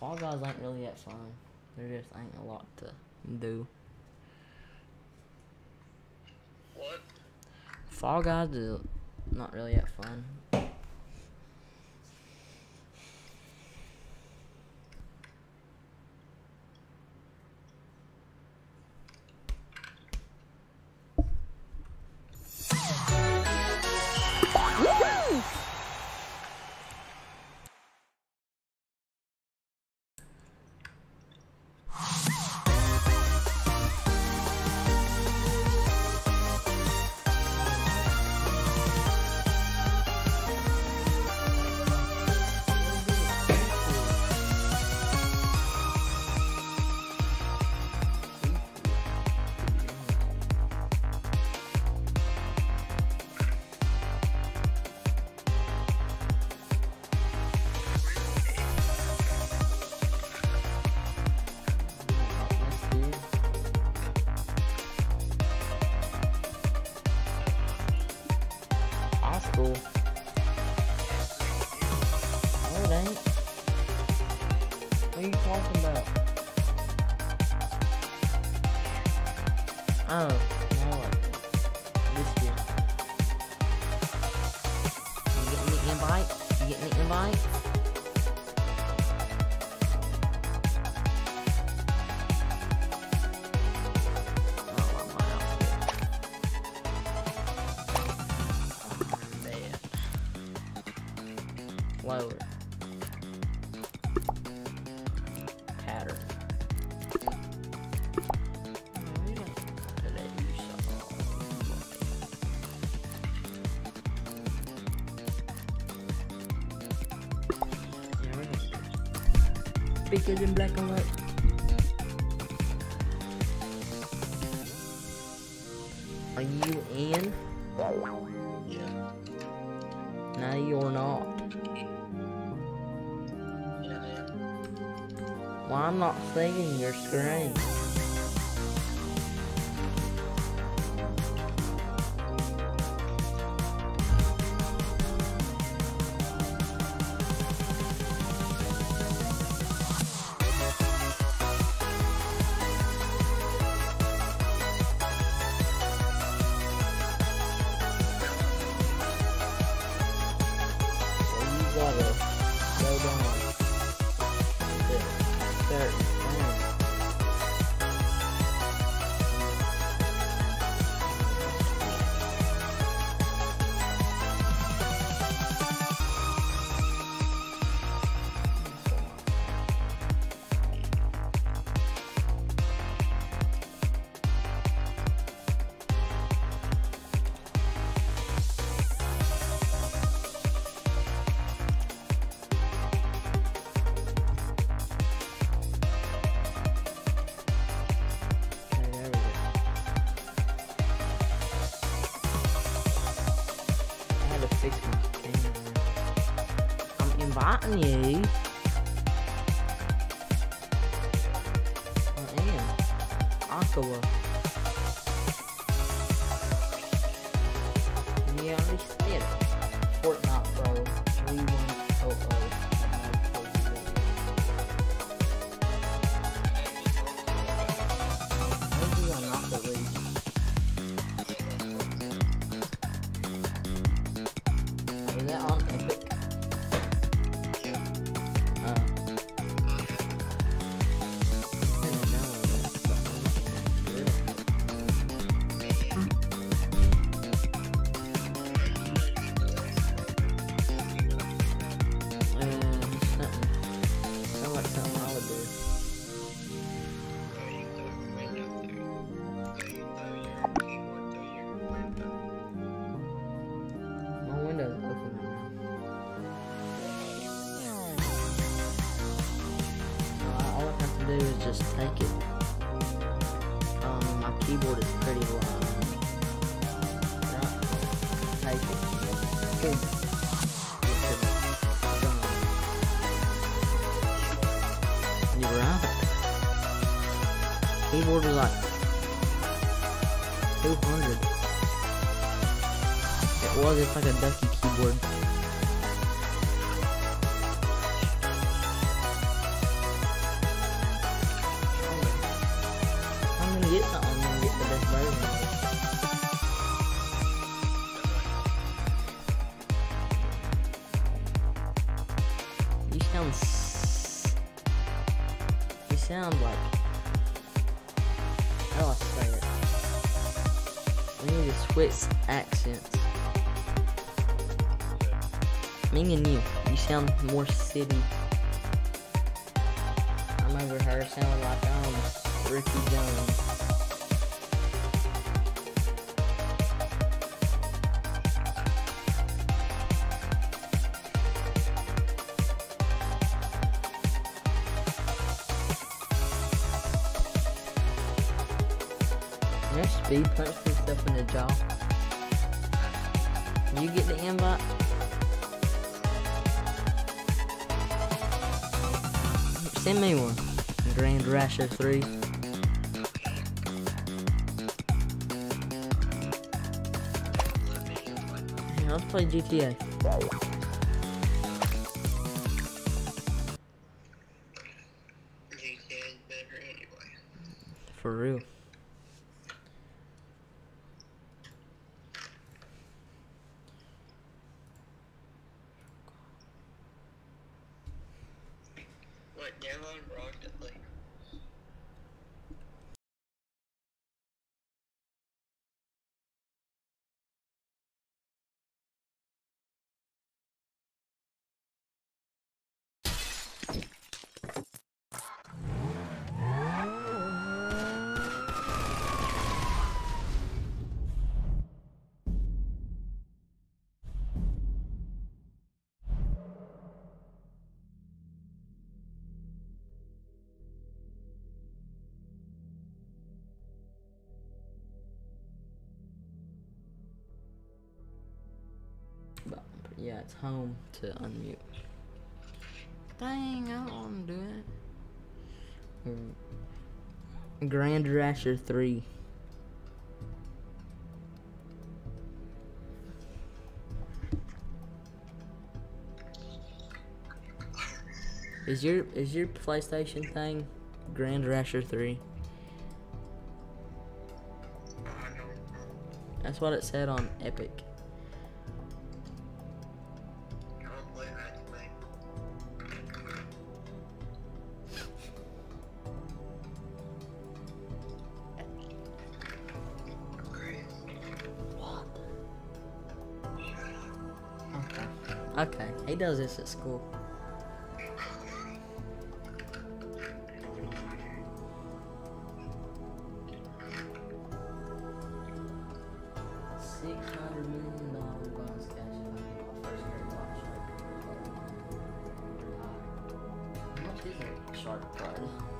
Fall Guys ain't really that fun. There just ain't a lot to do. What? Fall Guys is not really that fun. School. No, it ain't. What are you talking about? Oh, no. This year. You getting the invite? You getting the invite? Lower. Pattern. Pictures in black and white. Are you in? Yeah. No, you're not. Well, I'm not seeing your screen. Well, you gotta go down. I'm inviting you. I am. Aqua. Yeah, I already said it. Fortnite, bro. 3100. Maybe I'm not the least. Is that on Epic? Do is just take it. My keyboard is pretty loud. Right. Take it. Good. You're right. Keyboard is like 200. It was. It's like a ducky keyboard. You sound like, how do I say it? We need to switch accents. Me and you sound more city. I'm over her sounding like Ricky Jones. There's speed punch yourself in the jaw. Did you get the invite? Send me one. Grand Rasher 3. Yeah, let's play GTA. GTA is better anyway. For real. What, download Rocket League? But yeah, it's home to unmute. Dang, I don't want to do it. Grand Rasher 3. Is your PlayStation thing Grand Rasher 3? I don't know. That's what it said on Epic. I don't play Rocket League. Chris. What? Okay, he does this at school. $600 million bonus cash value. First Harry Potter shark. How much is a shark card?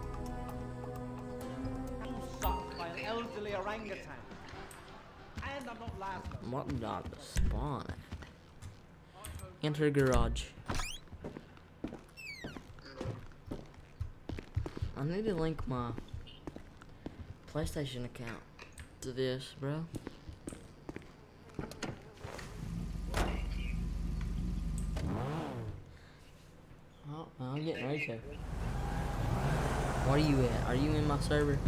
Sucked by an elderly orangutan. And I'm not laughing. What dog to spawn at? Enter garage. I need to link my PlayStation account to this, bro. Oh, I'm getting ready to. Where are you at? Are you in my server?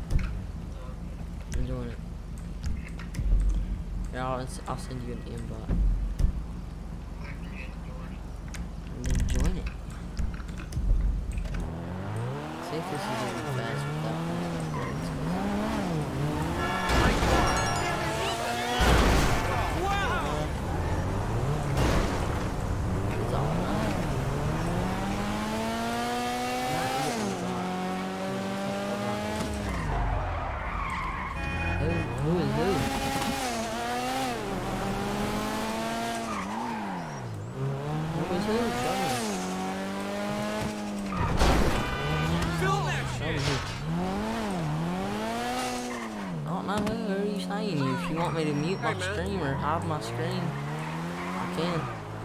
I'm doing it. Yeah, I'll send you an invite. And then join it. See if this is even fast without upgrades. It's all right. Who is who? Who is who? Show me. Show me who. I don't know who are you saying. If you want me to mute my stream or hide my screen, I can.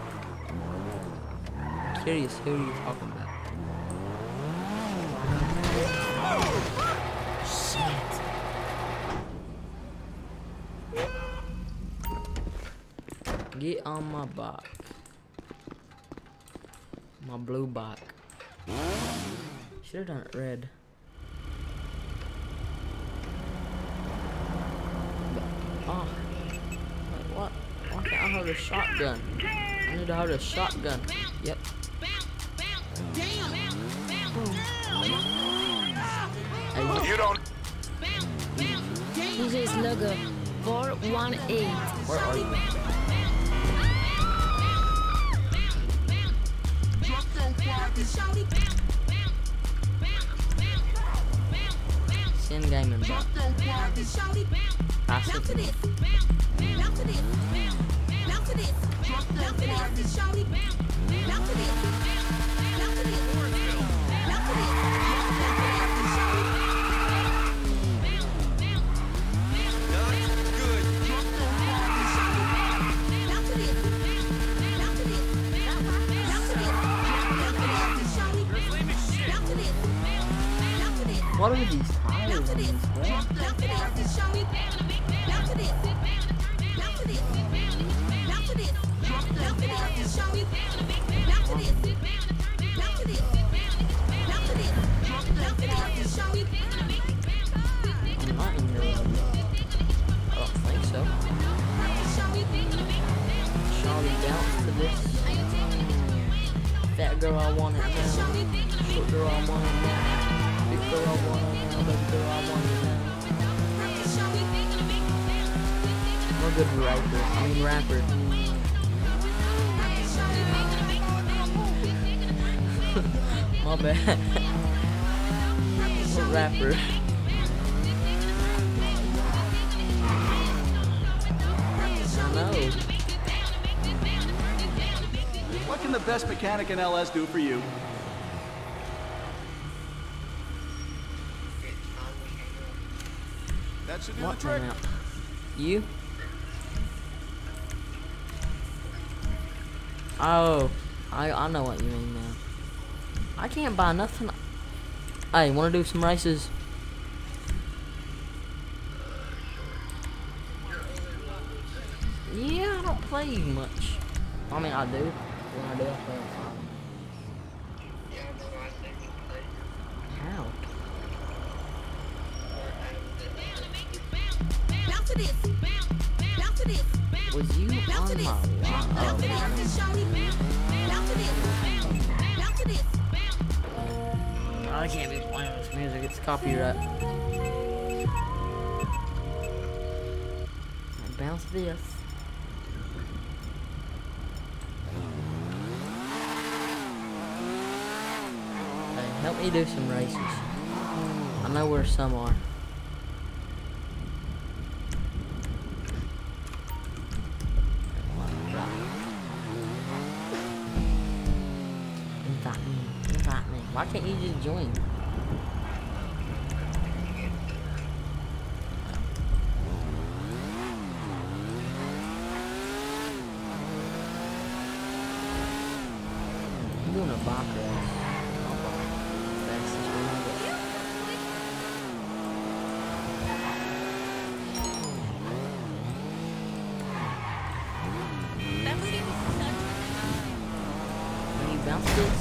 I'm curious, who are you talking about? Get on my bike. My blue bike. Should have done it red. Oh. Wait, what? Why can't I hold a shotgun? I need to hold a shotgun. Yep. You don't. DJ Slugger 418. Where are you? Send game and back. Pass it. What are these tires on these, bro? I'm not in your I don't think so. Shawty bounce to this. Fat girl, I want it now. Short girl, I want it now. Big girl, I want it now. Baby girl, I want it now. I'm a good rapper. I mean rapper. My bad. I'm a rapper. I know. What can the best mechanic in LS do for you? That should do the What trick. now? You? Oh, I know what you mean now. I can't buy nothing. Hey, wanna do some races? Yeah, I don't play much. I mean, I do. When I do, I play a lot. Yeah, no, I think we played How? Was you on my line? Oh, I can't be playing this music. It's copyright. Bounce this. Hey, help me do some races. I know where some are. Invite me. Why can't you just join? I'm doing a bike race. Fastest one ever. Can you bounce this?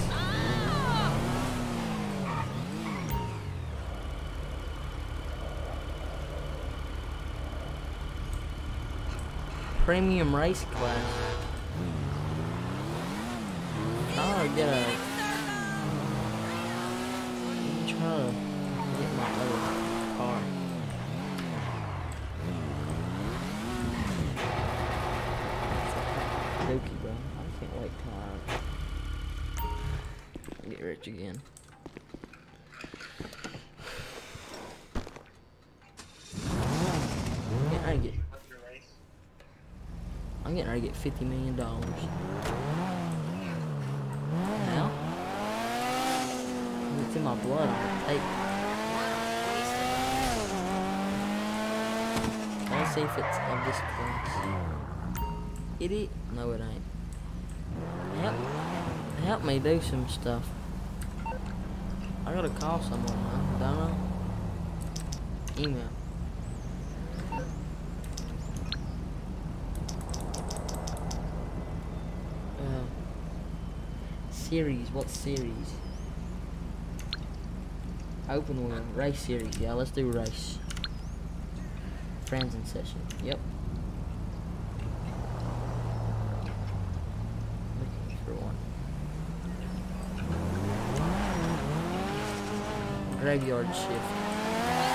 Premium race class. Trying to get a. I'm trying to get my other car. Dookie, bro. I can't wait till I get rich again. I'm getting ready to get $50 million. Now? It's in my blood. I'm gonna take it. Let's see if it's of this class. Idiot? No, it ain't. Help me do some stuff. I gotta call someone, huh? Don't know. Email. Series, what series? Open wheel, race series, yeah, let's do race. Friends in session, yep. Looking for one. Graveyard shift.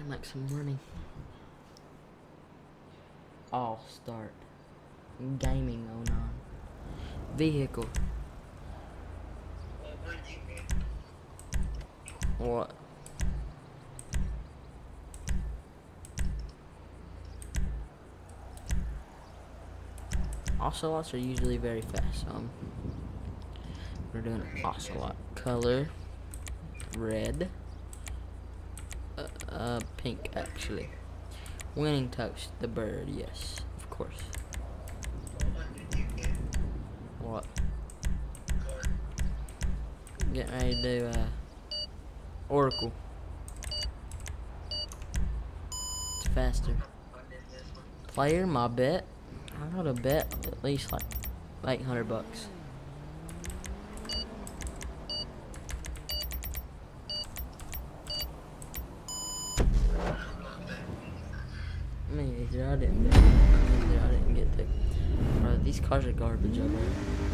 Make some money. All start. Gaming 09. Vehicle. What? Ocelots are usually very fast, so we're doing an ocelot. Color red. Pink actually. Winning toast, the bird, yes, of course. What? Getting ready to do Oracle. It's faster. Player, my bet. I gotta bet at least like $800. Me neither, I didn't bet. Me neither, I didn't get to. Bro, these cars are garbage over here.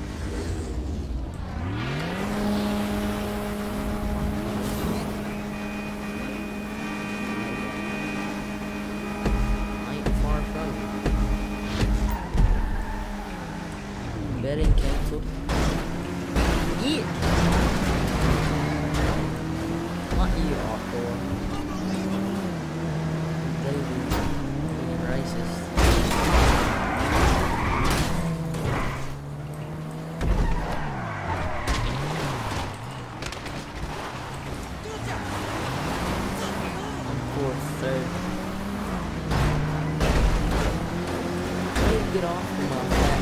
Betting canceled. Yeah. Not you, Aqua. David, being racist. I'm fourth, third. Please get off of my back.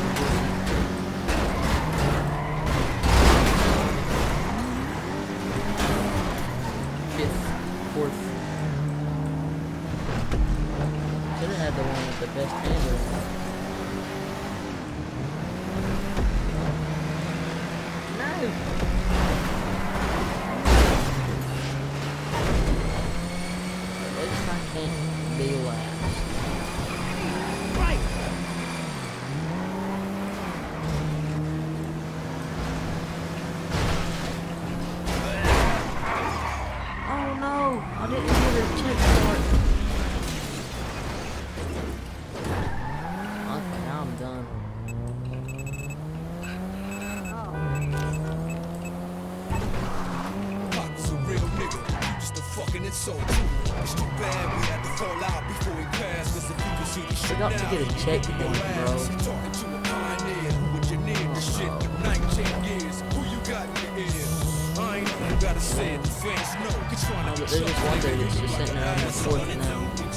Fourth. Should have had the one with the best handle. No. At least I can't be last. Right. I didn't get a check for it. Okay, now I'm done. Pop's a real nigga, just a fucking insult too. It's too bad we had to fall out before he passed. Cause if you can see this shit Forgot to get a check thing, bro. Talking to a pioneer with your name and shit for 19 years. Who you got in your ear? I ain't even gotta say it, the fans know. You're trying to But there's just one dude that's just sitting around the fourth now.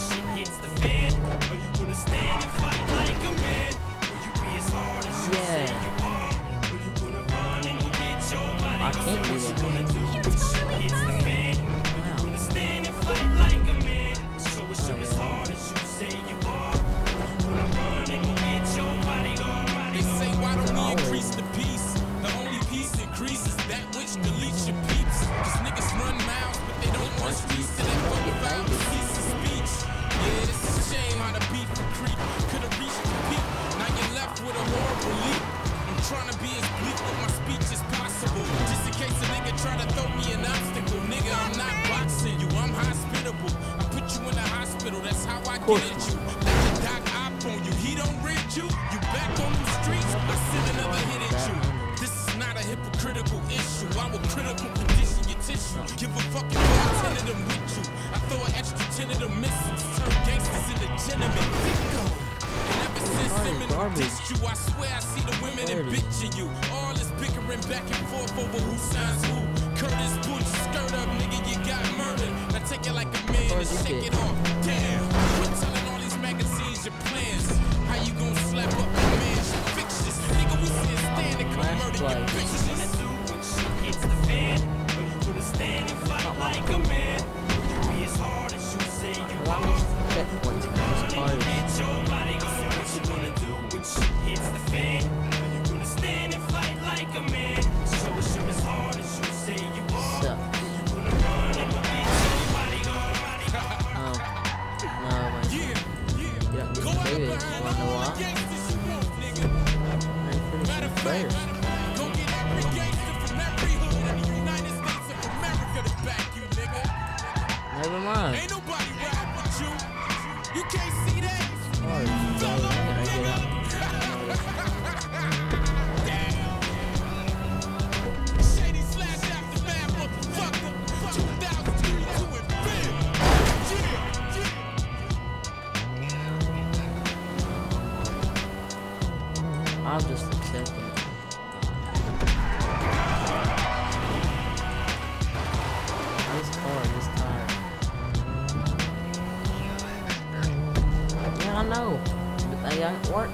Yeah. I can't do that. They say, why don't we increase the peace? The only peace increases that which deletes your peeps. Cause niggas run mouths, but they don't want streets to them go about the piece of speech. Yeah, this is a shame how the beef for creep could've reached the peak. Now you're left with a horrible leap. I'm trying to be as bleak with my speech as possible. Just in case a nigga try to throw me an obstacle. Nigga, I'm not boxing you, I'm hospitable. I put you in the hospital, that's how I get at you. Let the doc op on you, he don't rip you. You back on them streets, I send another hit at you. This is not a hypocritical issue. I will critical condition your tissue. Give a fucking more 10 of them with you. I throw an extra 10 of them missiles. Turn gangsters into gentlemen. And ever since Eminem dissed you, I swear I see the women and bitching you. All this bickering back and forth over who signs who. Curtis Bush, skirt up, nigga, you got murdered. Now take it like a man and shake it off. Damn, quit telling all these magazines your plans. How you gon' slap up a man? Fictions, nigga, we can't stand it. Come murder your bitches. It's the fan. You gonna stand and fight like a man. You be as hard as you say you are. It's your body gonna do what you gonna do when shit hits the fan. You gonna stand and fight like a man. So as hard as you say you are. You gonna run and beat your body Go out there and all the gangsters you want, nigga. Matter of fact, go get every gangster from every hood in the United States of America to back you, nigga. Never mind. Ain't nobody rapping. can't see that. Oh, dog, I'm gonna get out. Shady slash aftermath, motherfucker. 2022 and big. Yeah. I'll just accept it. This car is tired. Yeah, I know. But they ain't work.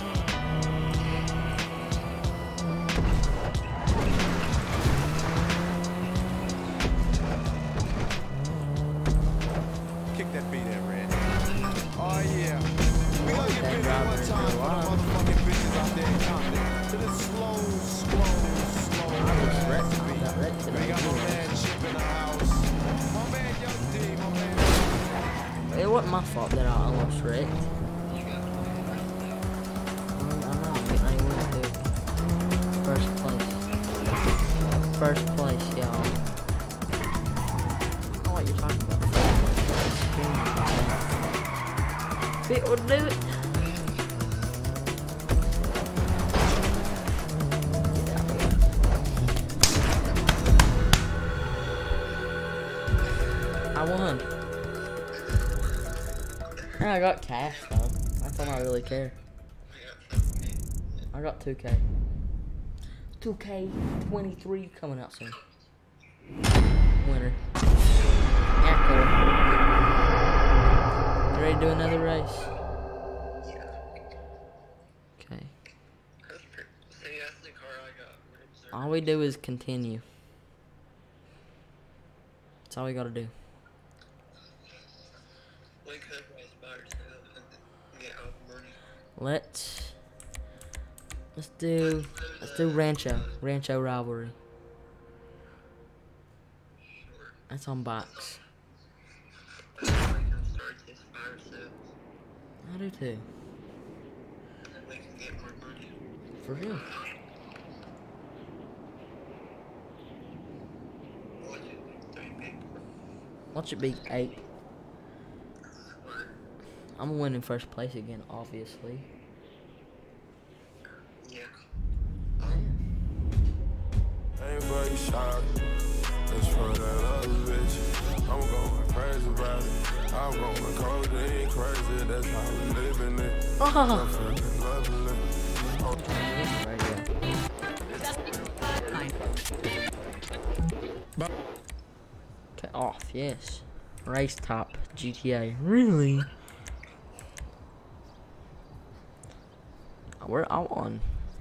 Kick that beat in, Randy. Oh yeah. We gonna get That busy driver one is time for the alive. motherfucking bitches out there in Compton. To this slow. I was wrecked. I got wrecked We today. got my man Chip in the house. My man Young D, my man. It wasn't my fault that I almost wrecked. I know, I ain't went to first place. First place, y'all. I know what you're talking about. Fit would do it. I won. And I got cash though. That's all I really care. I got 2K. 2K23 coming out soon. Winner. Yeah, cool. You ready to do another race? Okay. See, that's the car I got. All we do is continue. That's all we gotta do. We could race by ourselves and get out money. Let's do Rancho Rivalry. That's on box. We can start this by ourselves. I do too. And then we can get more money. For real. What do you think? 3 people? What should be 8? I'm winning first place again, obviously. Yeah. Ain't for you shot. That's for that other bitch. I'm going crazy about it. I'm going codeine crazy. That's how we living it. I'm feeling lovely. Okay, off, yes. Race top GTA. Really? We're out on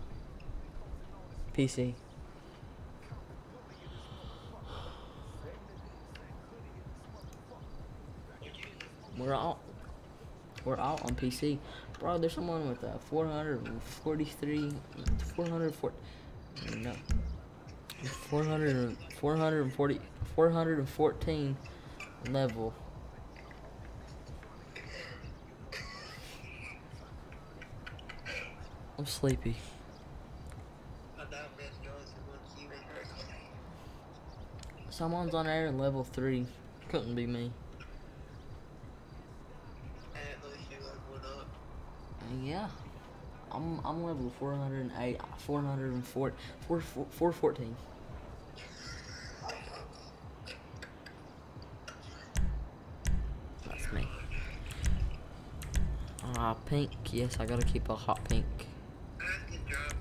PC. We're out on PC. Bro, there's someone with a 443, 440, no, 414 level. I'm sleepy. I doubt this goes once you and her come. Someone's on there in level 3. Couldn't be me. At least you leveled up. Yeah. I'm level 408, 404, 414. That's me. Pink. Yes, I gotta keep a hot pink. I can drive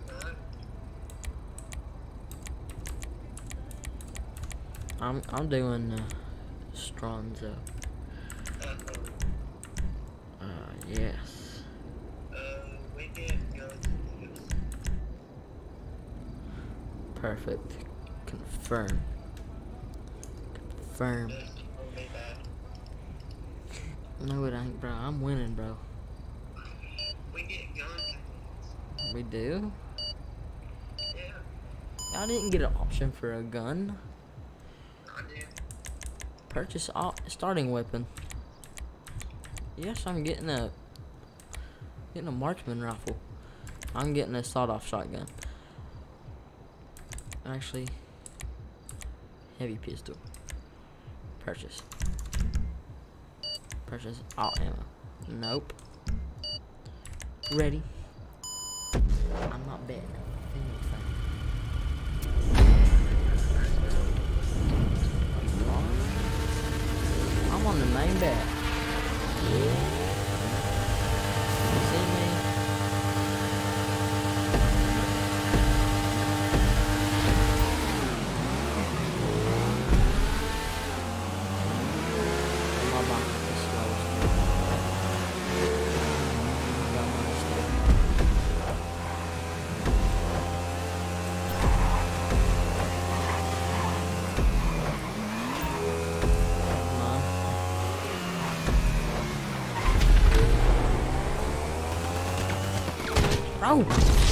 one. I'm doing Stronzo. Yes. We can go to this. Perfect. Confirm. Confirm. Just only that. No, it ain't, bro. I'm winning, bro. We get guns. We do? Yeah, I didn't get an option for a gun. I did. Purchase starting weapon. Yes, I'm getting a marksman rifle. I'm getting a sawed-off shotgun. Actually, heavy pistol. Purchase all ammo. Nope. Ready? I'm not betting anything. I'm on the main bet. You see me? My bike is the slowest. Bro!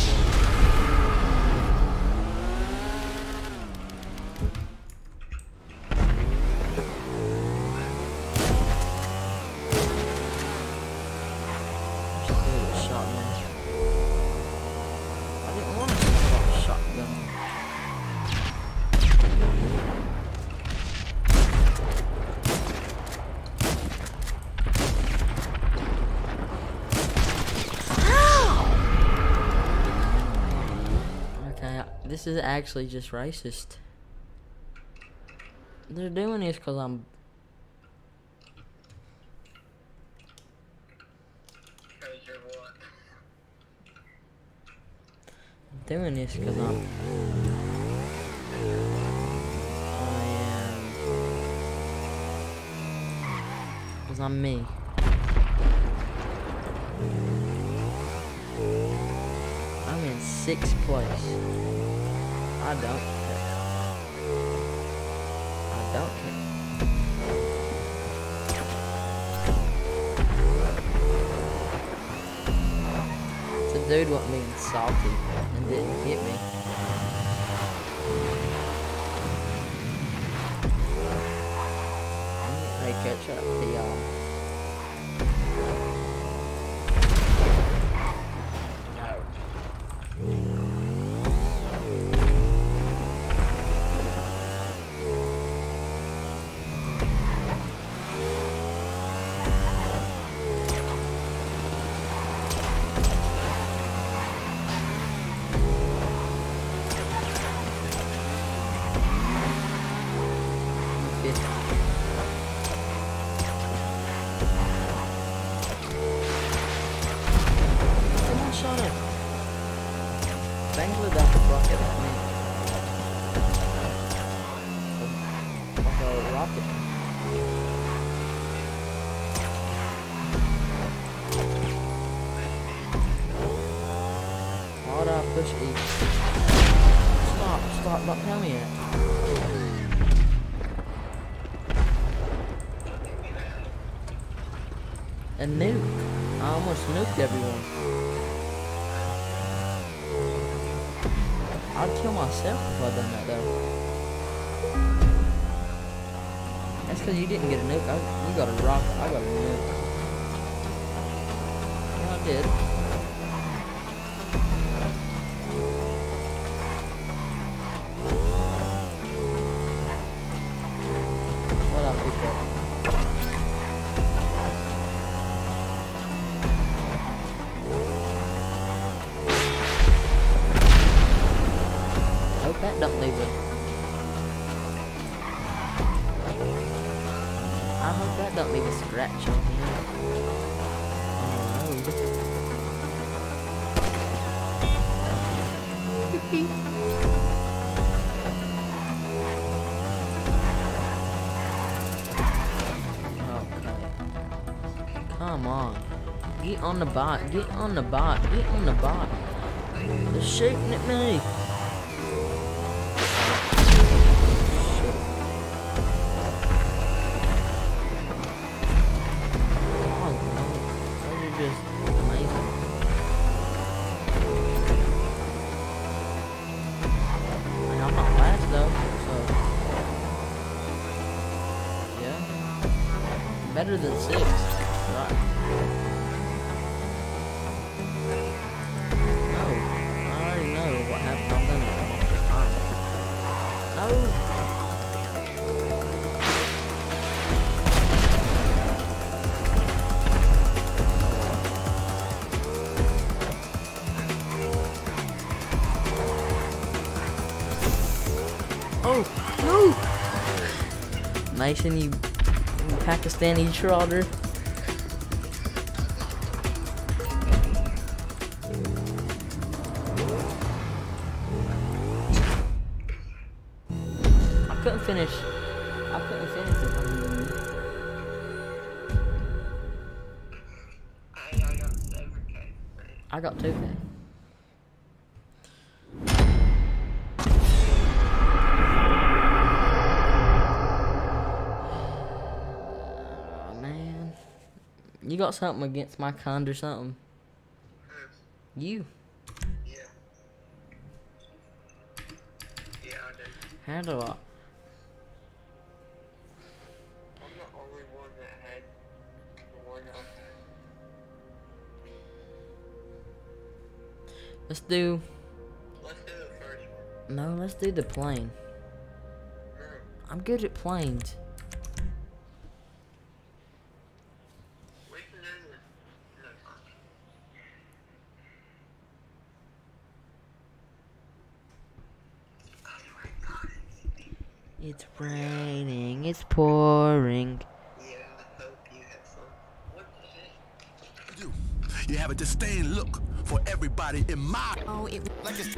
This is actually just racist. They're doing this because I'm... Because you're what? Doing this because I'm... Because I'm me. I'm in 6th place. I don't care. I don't care. The dude wasn't being salty and didn't hit me. Hey, catch up to y'all. Why did I push E? Stop, don't tell me that. A nuke. I almost nuked everyone. I'd kill myself if I'd done that though. That's because you didn't get a nuke. You got a rocket. I got a nuke. Yeah, I did. What I picked up? Hope that don't leave it. I hope that don't leave a scratch on here. Okay. Come on. Get on the bike. Get on the bike. Get on the bike. They're shooting at me. Better than 6. Right. No. I already know what happened. I've done it a bunch of times. No. Oh, no! Mason, you Pakistani trotter. I couldn't finish it. I got 2K. Man, you got something against my kind or something? You? Yeah. Yeah, I do. How do I? I'm the only one that had the one I had. Let's do Let's do the first one. no. Let's do the plane. No. I'm good at planes. We can do this. No, fine. Oh my god. It's raining. It's pouring. Yeah, I hope you have fun. What the heck? You have a disdain look for everybody in my. Oh, it Like it's.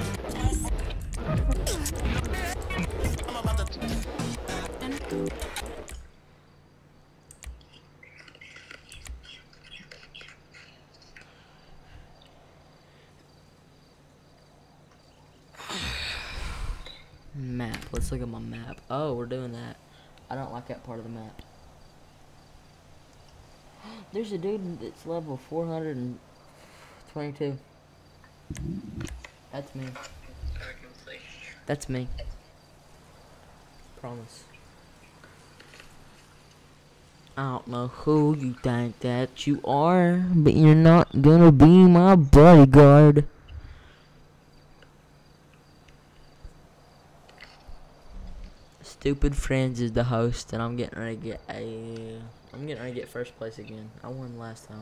Map. Let's look at my map. Oh, we're doing that. I don't like that part of the map. There's a dude that's level 422. That's me. I can see. That's me. Promise. I don't know who you think that you are, but you're not gonna be my bodyguard. Stupid Friends is the host, and I'm getting ready to get first place again. I won last time.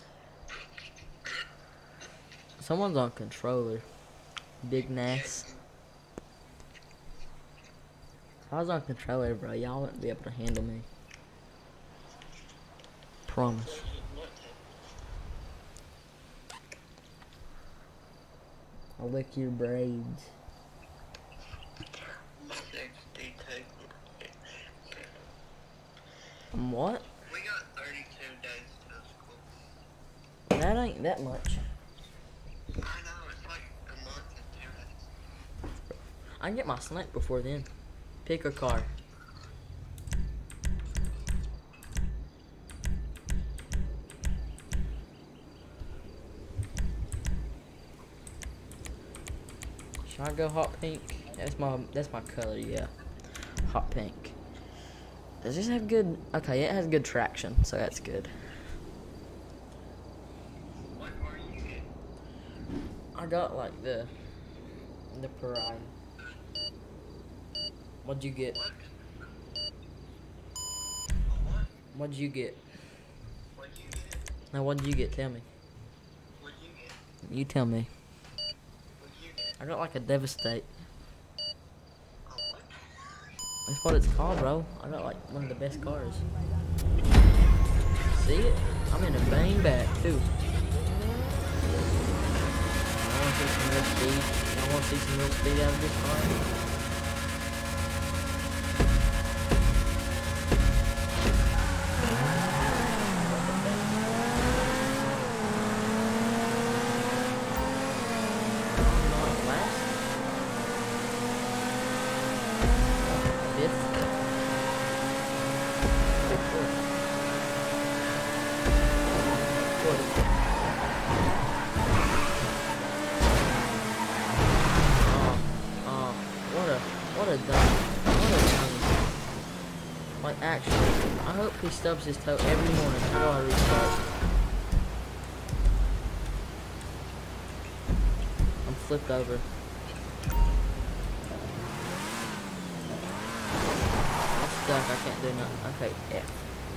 Someone's on controller. Big Nass. If I was on controller, bro, y'all wouldn't be able to handle me. Promise. I'll lick your braids. What? We got 32 days to school. That ain't that much. I know, it's like a month and 2 days. I can get my snipe before then. Pick a car. Should I go hot pink? That's my color, yeah. Hot pink. Does this have good? Okay, it has good traction, so that's good. What are you getting? I got like the Pride. What'd you get? What? What'd you get? What'd you get? Now what'd you get? Tell me. What'd you get? You tell me. What'd you get? I got like a Devastate. Oh, what? That's what it's called, bro. I got like one of the best cars. See it? I'm in a bang back too. I want to see some real speed. I want to see some real speed out of this car. Like, actually, I hope he stubs his toe every morning. How do I restart? I'm flipped over. I'm stuck. I can't do nothing. Okay, F.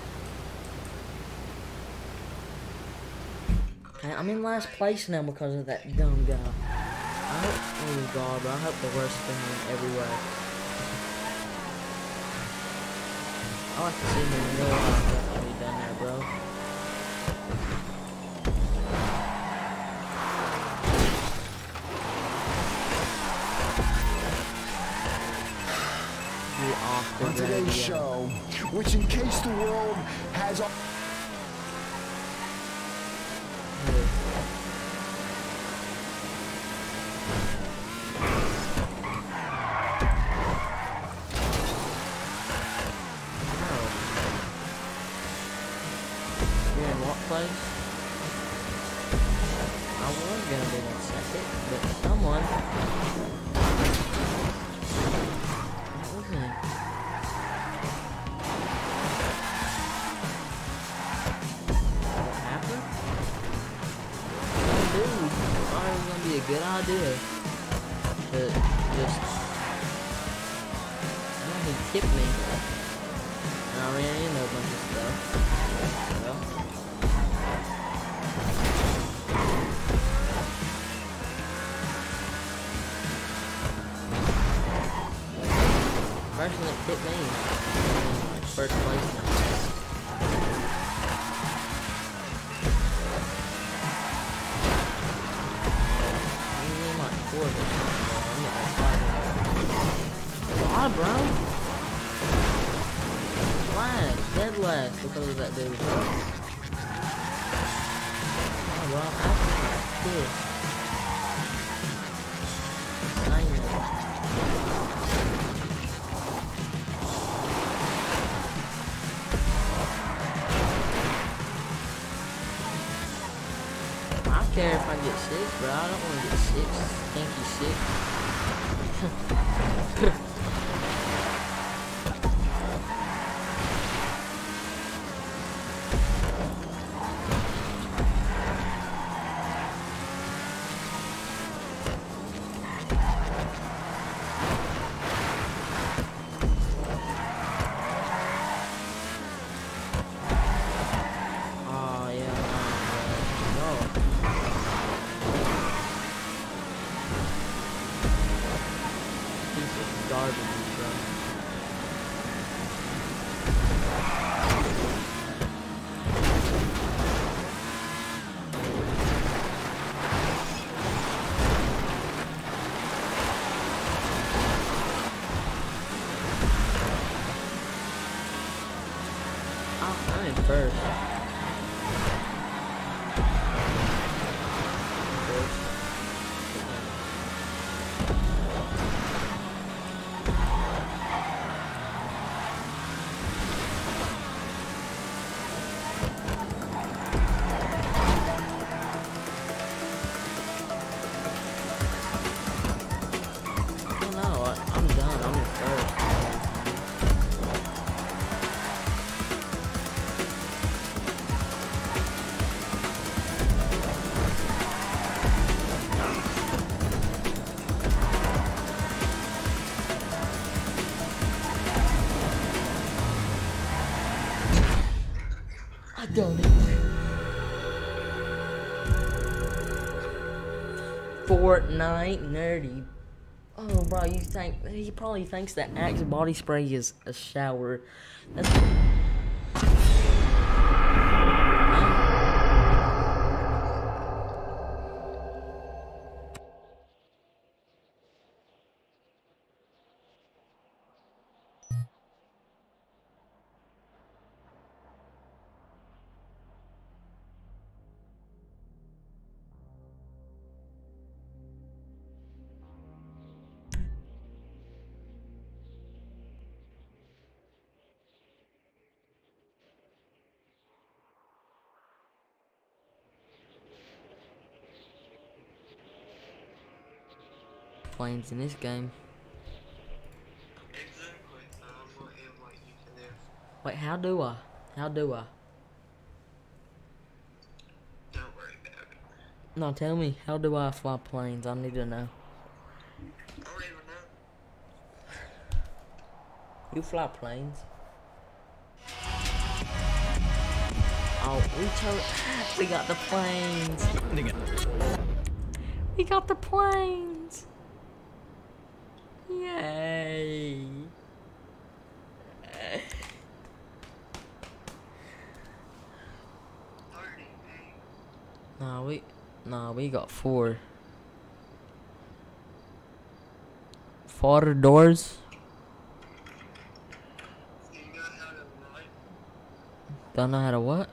Okay, I'm in last place now because of that dumb guy. I hope, oh god, bro, I hope the worst for him everywhere. I like to see him in real life. That's what he done there, bro. You off the On today's radio. show, which in case the world has a You're in what place? I was gonna be in second, but someone. What was it? What happened? Oh, dude, I thought it was gonna be a good idea to just. I know he tipped me, and I ran into a bunch of stuff. Well. Person that hit me in first place now. He's in like fourth or something, bro. I'm not why, bro? Last, dead last because of that dude, bro. Oh, bro, I'm absolutely pissed. I don't care if I get sick, bro. I don't want to get sick, stinky sick. Oh, yeah, no. Piece of garbage, bro. I'm in first. I'm done. I'm in first. I done it. Fortnite nerdy. Oh, bro, you think he probably thinks that Axe body spray is a shower. That's planes in this game. Exactly. I'm gonna invite you to there. Wait, how do I? How do I? Don't worry about it. No, tell me, how do I fly planes? I need to know. I don't even know. You fly planes? Oh, we got the planes. We got the planes. Yay. Nah, we got 4. 4 doors. Do you know how to write Don't know how to what?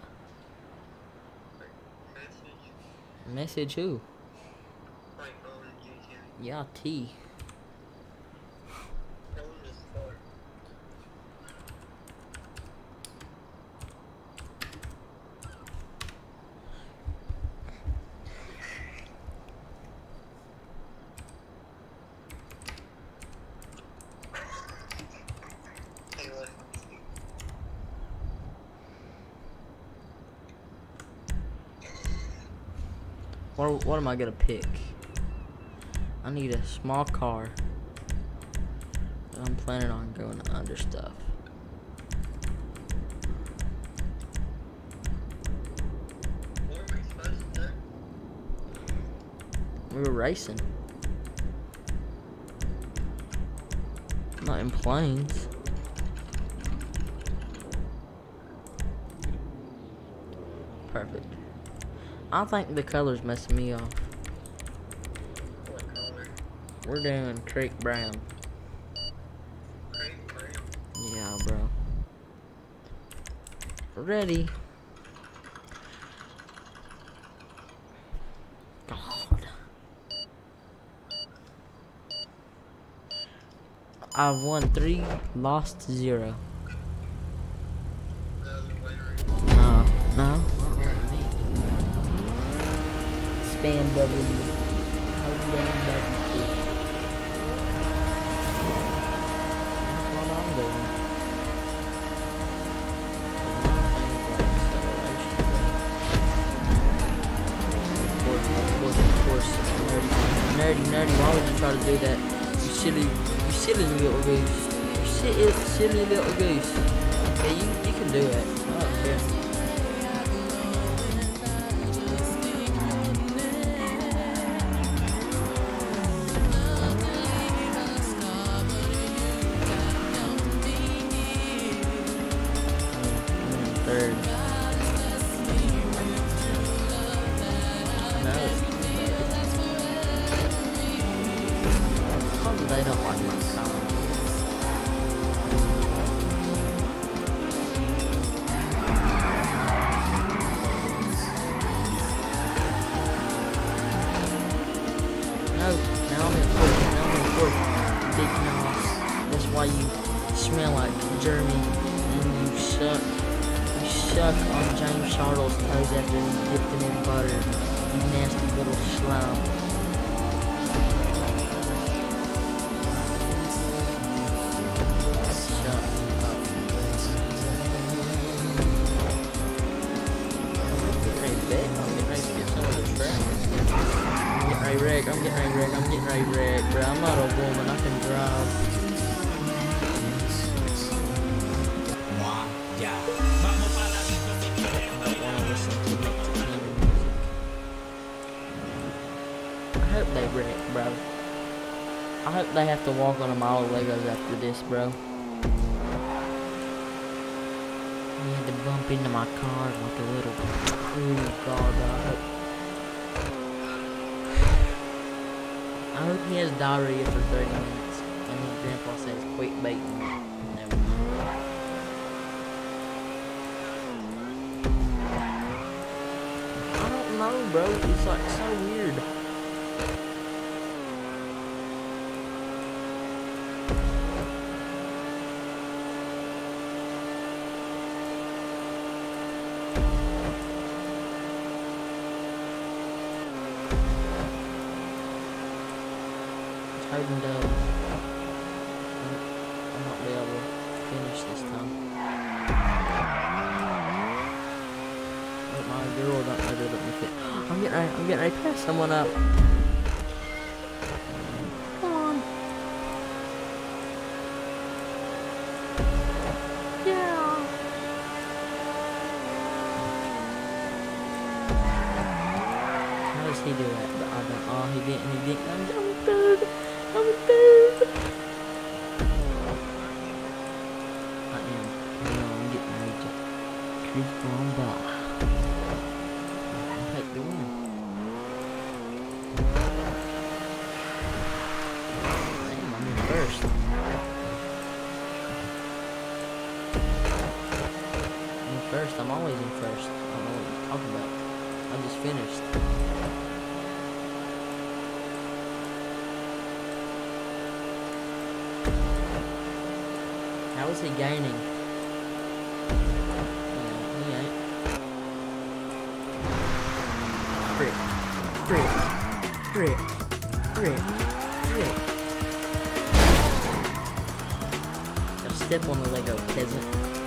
message? Message who? Like on YouTube. Yeah, T. That was a start. Hey, look. What am I gonna pick? I need a small car. I'm planning on going under stuff. What were we supposed to do? We were racing. Not in planes. Perfect. I think the color's messing me off. What color? We're doing Creek Brown. Creek brown. Yeah, bro. Ready. God. I've won 3, lost 0. No, no. Spam W. Hold down W. That's what I'm doing. Of course. Nerdy. Why would you try to do that? You silly little goose. You silly little goose. Yeah, you can do it. I don't care. Third. No. Probably they don't like my car. No, now I'm in fourth. Big nose. That's why you smell like Jeremy and you suck on James Charles' toes after you dipped them in butter. You nasty little slime. Shut up. I'm getting ready to bet. I'm getting ready to get some of this track. I'm getting ready to wreck, bro. I'm not a woman, I can drive. I hope they wreck, bro. I hope they have to walk on a mile of Legos after this, bro. He had to bump into my car like a little... Oh, God, I hope he has diarrhea for 30 minutes. And his grandpa says, quit baiting me. Never mind. I don't know, bro. It's like so weird. Hardened up. I'll not be able to finish this time. But my girl don't know that let me fit. I'm getting ready to pass someone up. Come on. Yeah. How does he do that? But I don't. Oh, he didn't. I'm third. I am. I'm getting ready to creep on by. I'll take the win. first. I'm always in first. I don't know what you're talking about. I just finished. How is he gaining? Yeah, he ain't. Frick. Frick. Frick. Frick. Frick. Gotta step on the Lego, peasant.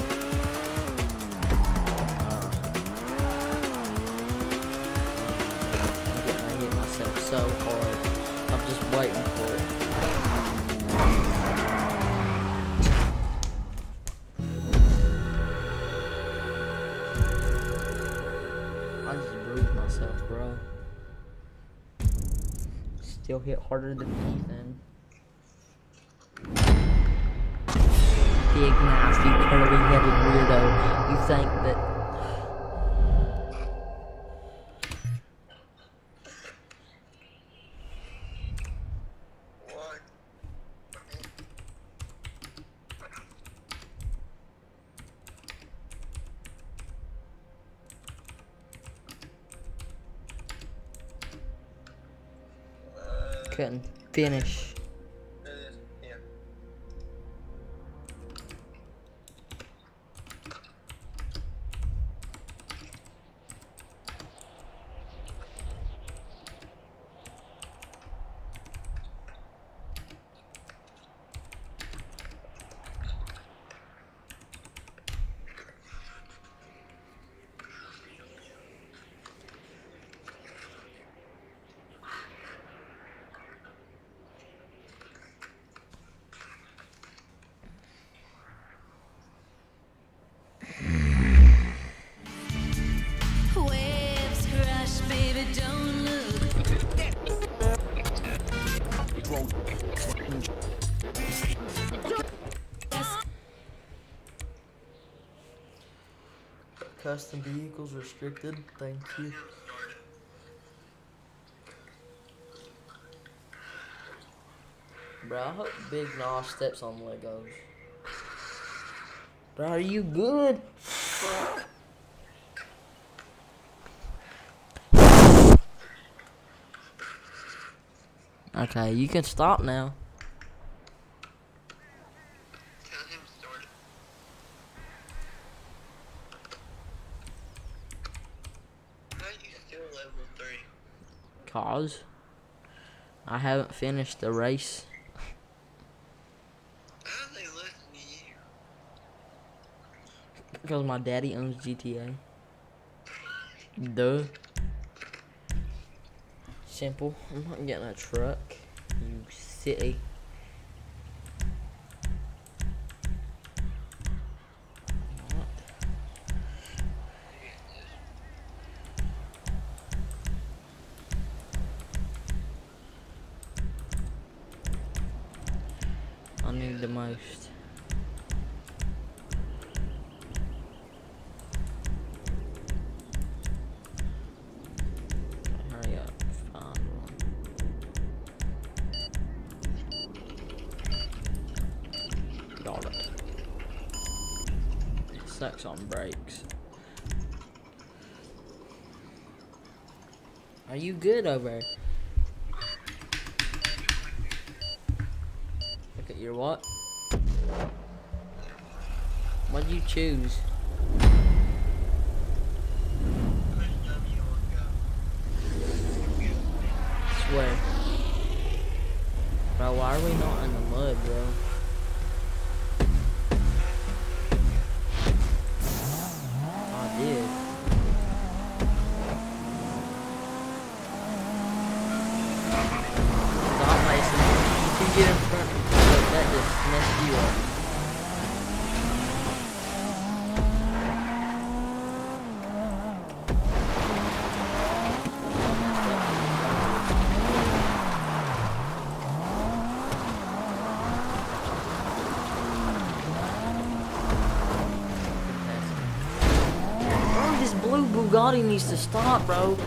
I hit myself so hard. I'm just waiting for it. I just bruised myself, bro. Still hit harder than Ethan. Big nasty curly-headed weirdo. You think that? What? Couldn't finish. Yeah. Waves crash, baby, don't look. Custom vehicles restricted. Thank you. Bro, I hope Big Nas steps on Legos. Bro, are you good? Okay, you can stop now. Tell him start it. How are you still level 3? Cause I haven't finished the race. How do they listen to you? Because my daddy owns GTA. Duh. Simple. I'm not getting a truck. You city. I need the most. Hurry up, find one. Got it. Sucks on brakes. Are you good over there? Look at your what? What'd you choose? Swear. Bro, why are we not in the mud, bro? I did. Stop, Mason. You can get in front of me. That just messed you up. Bro, this blue Bugatti needs to stop, bro.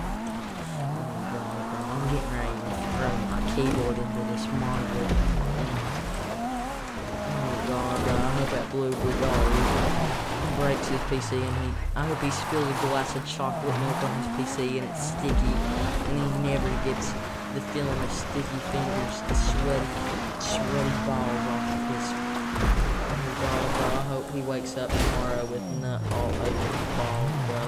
I'm getting ready to throw my keyboard into this monitor and blue Bugatti breaks his PC, and I hope he spills a glass of chocolate milk on his PC and it's sticky, and he never gets the feeling of sticky fingers, the sweaty balls off of his ball, bro. I hope he wakes up tomorrow with nut all over his ball, bro.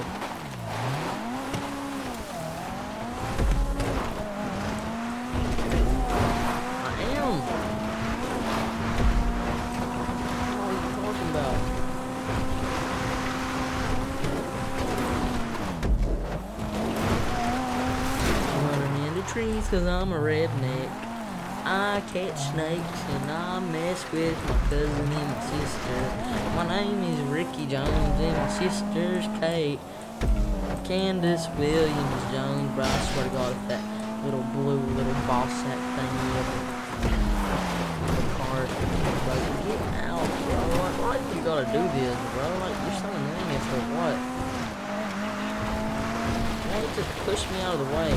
Trees, cause I'm a redneck. I catch snakes and I mess with my cousin and my sister. My name is Ricky Jones and my sister's Kate. Candace Williams Jones, bro. I swear to God, if that little blue little ball sack thing ever the car, bro, get out, bro. Like, why you gotta do this, bro? Like, you're so annoying for what? Why you just push me out of the way?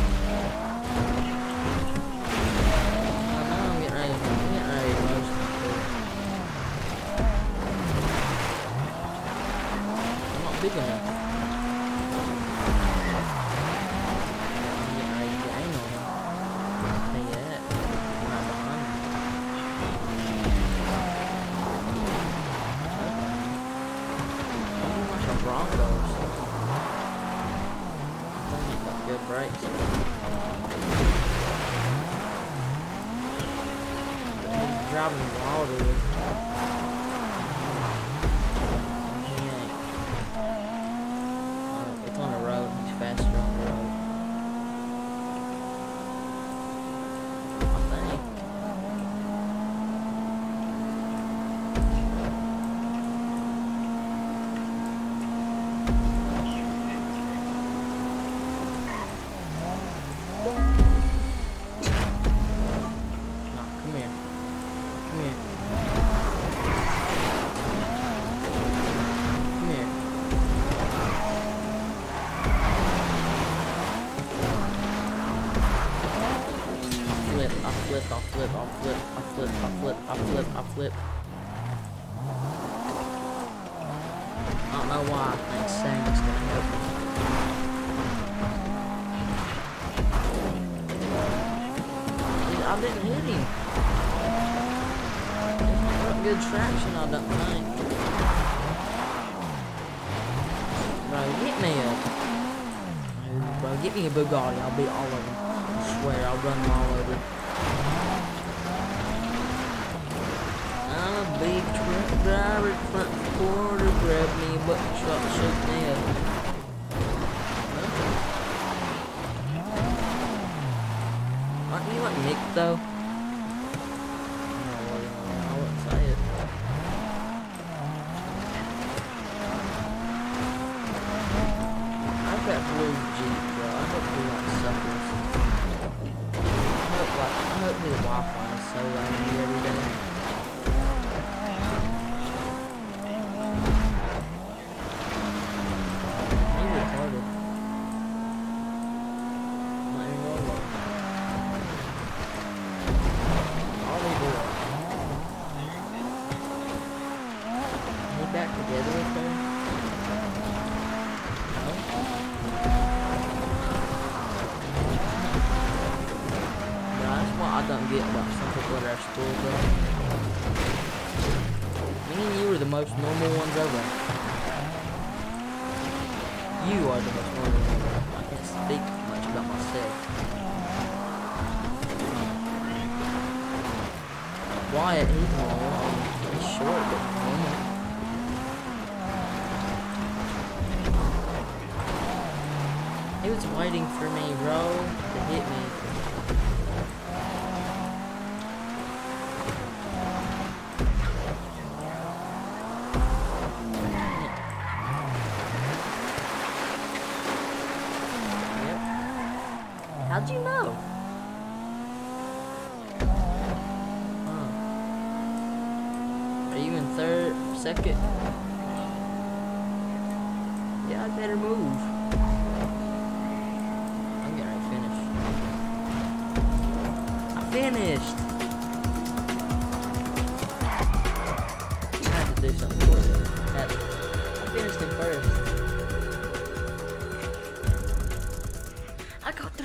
Big enough. I'm getting ready to gang on him. I'll tell you that. I'm not behind him. I'm watching Broncos. I think he got good brakes. He's driving water. I'll flip. I don't know why I think Sam's gonna help me. Dude, I didn't hit him. There's not good traction, I don't think. Bro, get me up. Bro, get me a Bugatti, I'll beat all of them. I swear, I'll run them all over. Big truck driver, front quarter, grab me a butt shot, shoot me up. Aren't you like Nick though? I wouldn't say it. I've got blue Jeep, bro. I hope we like suckers. I hope the Wi-Fi is so laggy every day. Back together with her? No? Bro, that's what I don't get about some people at our school, bro. Me and you are the most normal ones ever. You are the most normal ones ever. I can't speak much about myself. Wyatt, he's normal. He's short, but normal. He was waiting for me, bro, to hit me. Yep. How'd you know? Huh. Are you in third, second? Yeah, I better move. Finished. I had to do something.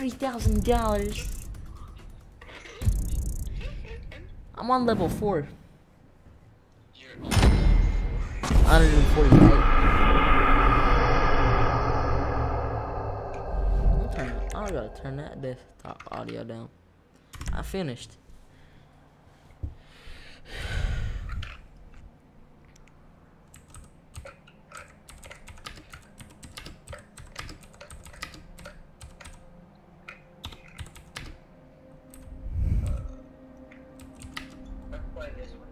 $3,000. I'm on level 4. 148. I gotta turn that desktop audio down. I finished. Let's play this one.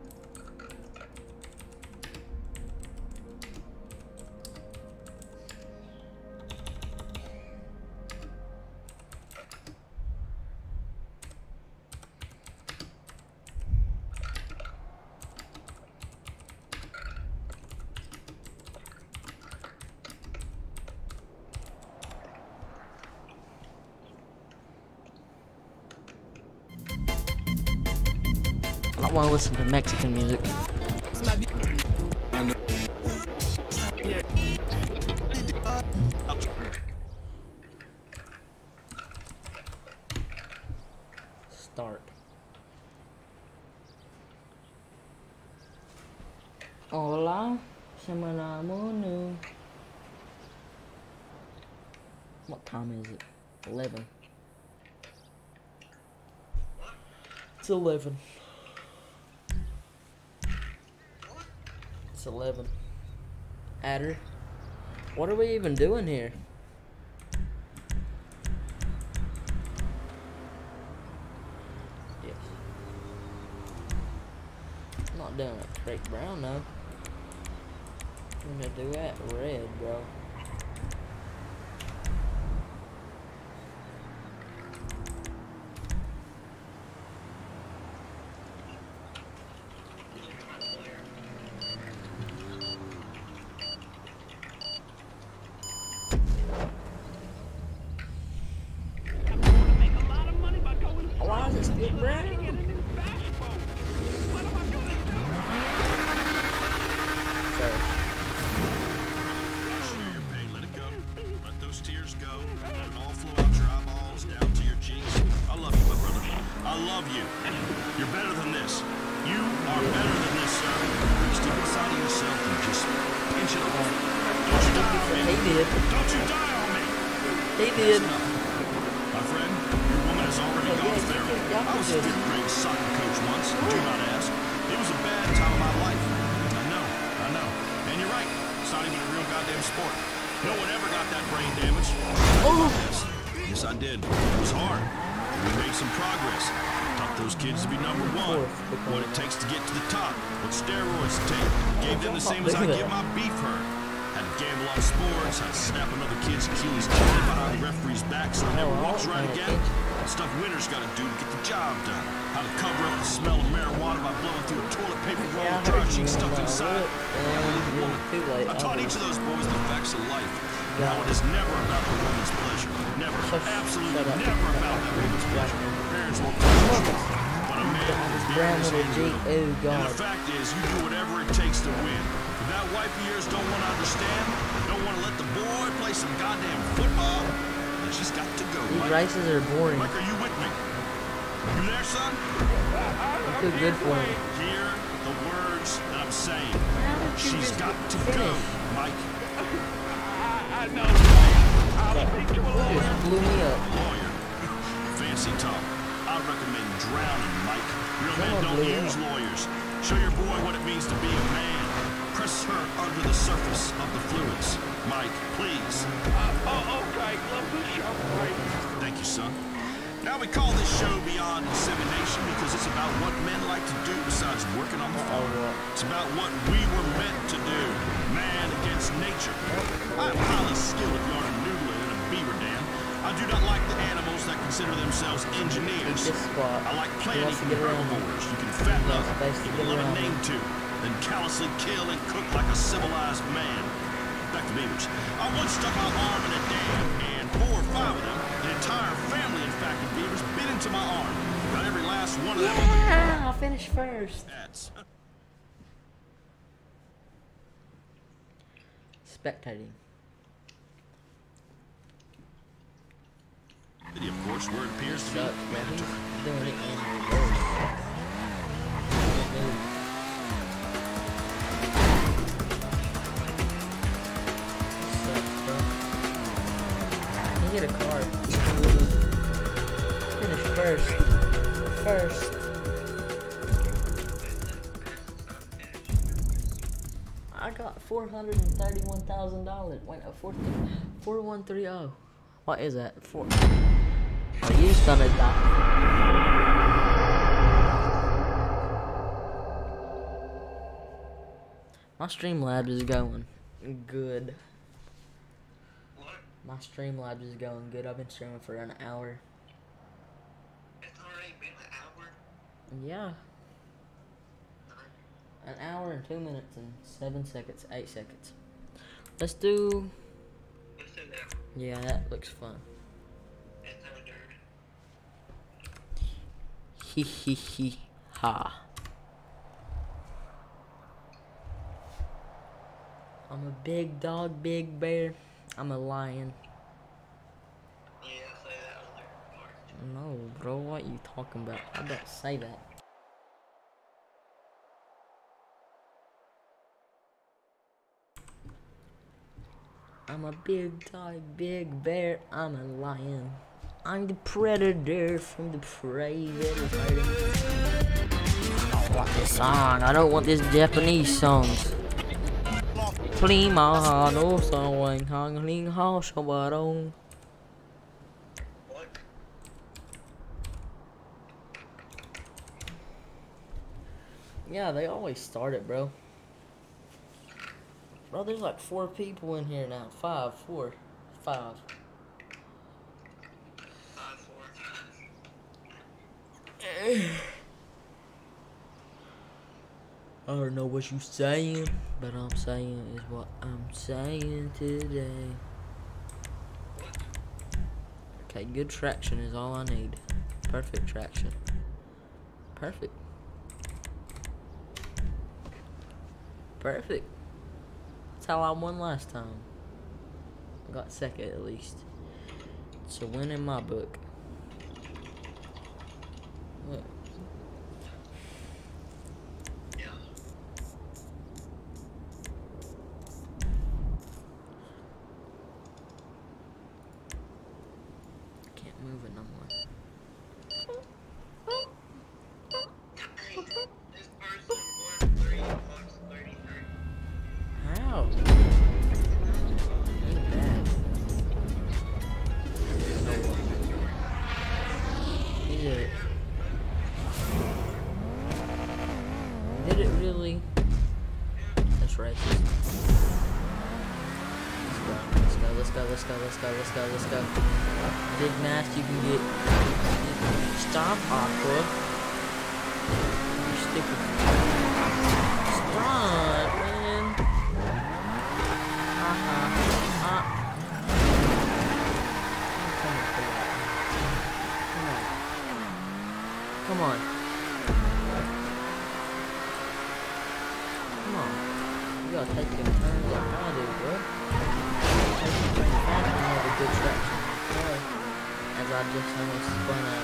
I don't want to listen to Mexican music. Start. Hola, se me enamoró. What time is it? 11. It's 11. It's 11. Adder. What are we even doing here? Yes. I'm not doing it straight brown though. I'm gonna do that red, bro. Why is it still brown? Sorry. Share your pain, let it go. Let those tears go. Let it all flow out your eyeballs, down to your cheeks. I love you, my brother. I love you. You're better than this. You are better than this, sir. Reach deep inside of yourself and just pinch it off. Don't you die on me. He did. Don't you die on me. He did. My friend, your woman has already gone feral. I was a fifth-grade soccer coach once. Do not ask. It was a bad time of my life. I know. And you're right. It's not even a real goddamn sport. No one ever got that brain damage. Oh. Yes, I did. It was hard. We made some progress. Taught those kids to be number one. What it takes to get to the top. What steroids to take. Gave them the same as I give my beef herd. Had to gamble on sports. Had to snap another kid's Achilles tendon behind the referee's back so he never walks right again. Stuff winners gotta do to get the job done. How to cover up the smell of marijuana by blowing through a toilet paper roll with dry sheets stuffed inside. I taught each of those boys the facts of life. Now it is never about the woman's pleasure. Never. Absolutely never about that woman's pleasure. Parents won't tell you the truth. But a man is bearing his hand to it. And the fact is, you do whatever it takes to win. If that wife of yours don't want to understand, don't want to let the boy play some goddamn football, then she's got to go. These races are boring. Mike, are you with me? You there, son? I feel good for him. Hear the words that I'm saying. She's got to go, Mike. I know. Just blew me up. Lawyer. Fancy talk. I recommend drowning, Mike. Real men don't use lawyers. Show your boy what it means to be a man. Press her under the surface of the fluids. Mike, please. Okay, love the show, right? Thank you, son. Now we call this show Beyond Insemination because it's about what men like to do besides working on the farm. It's about what we were meant to do. Man against nature. I am highly skilled at yard noodling and a beaver dam. I do not like the animals that consider themselves engineers. I like planting herbivores you can fatten up, even love a name to, then callously kill and cook like a civilized man. Back to beavers. I once stuck my arm in a dam, and 4 or 5 of them, an entire family, in fact, of beavers, bit into my arm. Got every last one of them. Yeah, I'll finish first. That's Spectating. of course where it appears to be Sucks, man. mandatory. He's doing it in reverse. Sucks, bro. He hit a car. Finish first. I got $431,000. Wait, no, 4130. What is that? Are you gonna die? My Streamlabs is going good. What? My Streamlabs is going good. I've been streaming for an hour. It's already been an hour? Yeah. An hour and 2 minutes and 7 seconds, 8 seconds. Let's do. Let's do that. Yeah, that looks fun. It's under. Hee hee hee ha. I'm a big dog, big bear. I'm a lion. Yeah, say that other part. No, bro, what you talking about? I don't say that. I'm a big dog, big bear. I'm a lion. I'm the predator from the prey that is hiding. I don't want this song. I don't want this Japanese songs. Please, my heart, no song, hang ho, so barong. What? Yeah, they always start it, bro. Bro, there's like 4 people in here now. 5, 4, 5. 5, 4. I don't know what you saying, but I'm saying is what I'm saying today. Okay, good traction is all I need. Perfect traction. Perfect. Perfect. That's how I won last time. I got second at least. It's a win in my book. Look. Can't move it no more. This person won $3.33. How? Ain't bad. Did it really? That's right. Let's go. Big match you can get. Stop, Aqua. You stupid. Stop, man. Come on. You gotta take them turns like I do, bro. Take them turns fast and have a good traction. As I just almost spun out.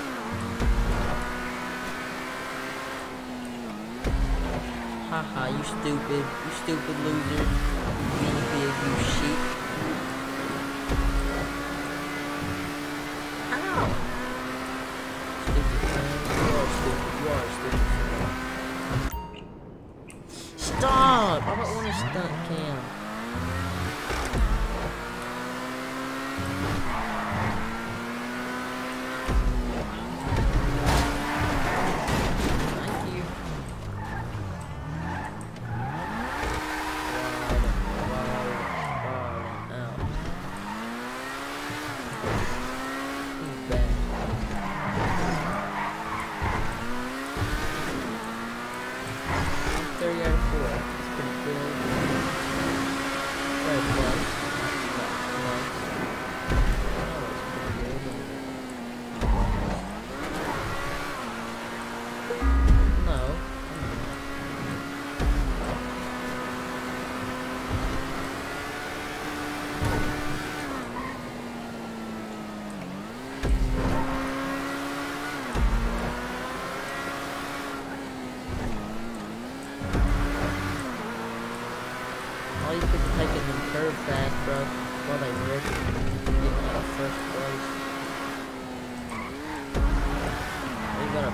Haha, you stupid loser. Guinea pig, you shit. Ow! Stupid man, you are stupid. Stop! I don't want to stunt cam. Out of 4. That's pretty good.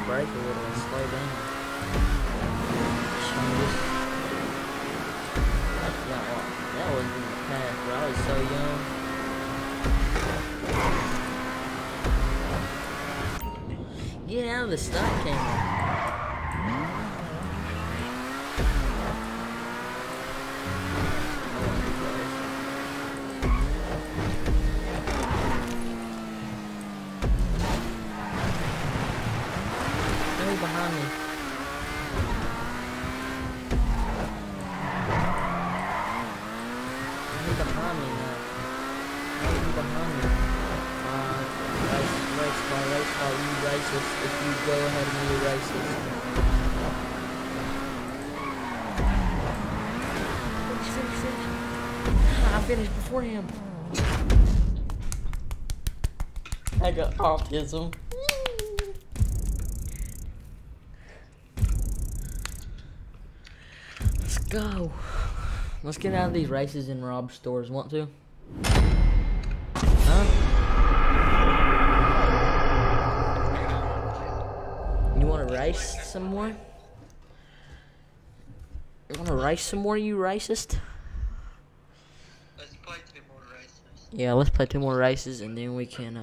brake a little and slow down. That was in the past, bro. I was so young. Get out of the stunt camera. Behind me. Behind me now. Behind me. Race car, you racist. If you go ahead and be racist. Finish. I finished before him. I got autism. Let's go. Let's get out of these races and rob stores. Want to? Huh? You want to race some more? You want to race some more, you racist? Let's play 2 more races. Yeah, let's play 2 more races and then we can,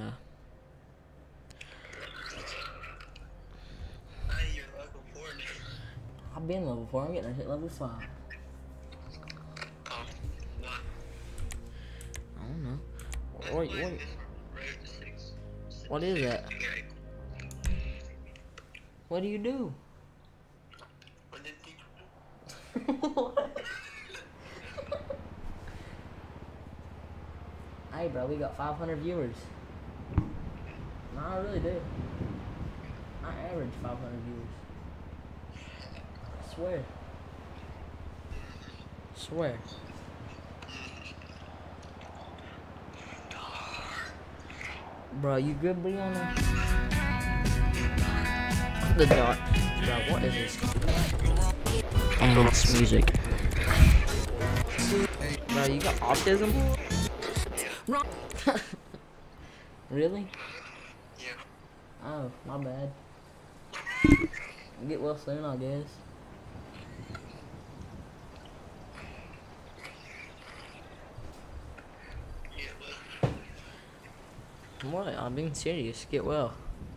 Hey, you're level 4 now. I've been level 4. I'm getting to hit level 5. I don't know. What is that? What do you do? Hey, bro, we got 500 viewers. No, I really do. I average 500 viewers. I swear. Swear. Bro, you good, Brianna? The dark. Bro, what is this? Dance music. Bro, you got autism? Really? Yeah. Oh, my bad. Get well soon, I guess. What? I'm being serious. Get well.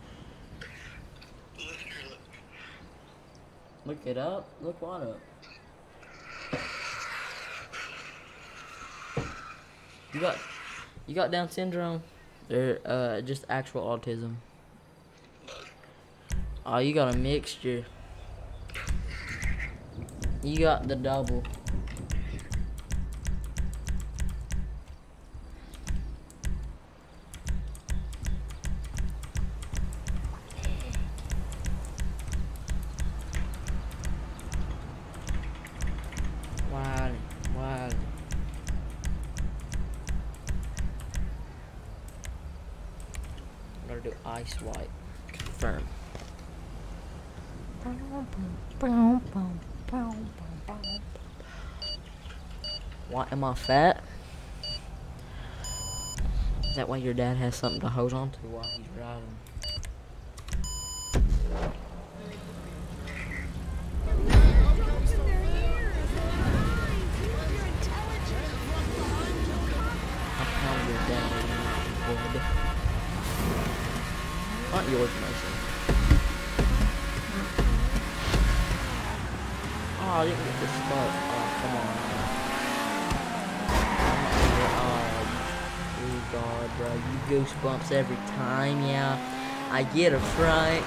Look it up? Look what up? You got Down syndrome? Or just actual autism? Oh, you got a mixture. You got the double. Wow. Gotta do ice white. Confirm. Why am I fat? Is that why your dad has something to hold on to while he's riding? Not yours, Mason. Oh, I didn't get the start. Oh, come on. Oh, God, bro. You goosebumps every time, yeah. I get a fright.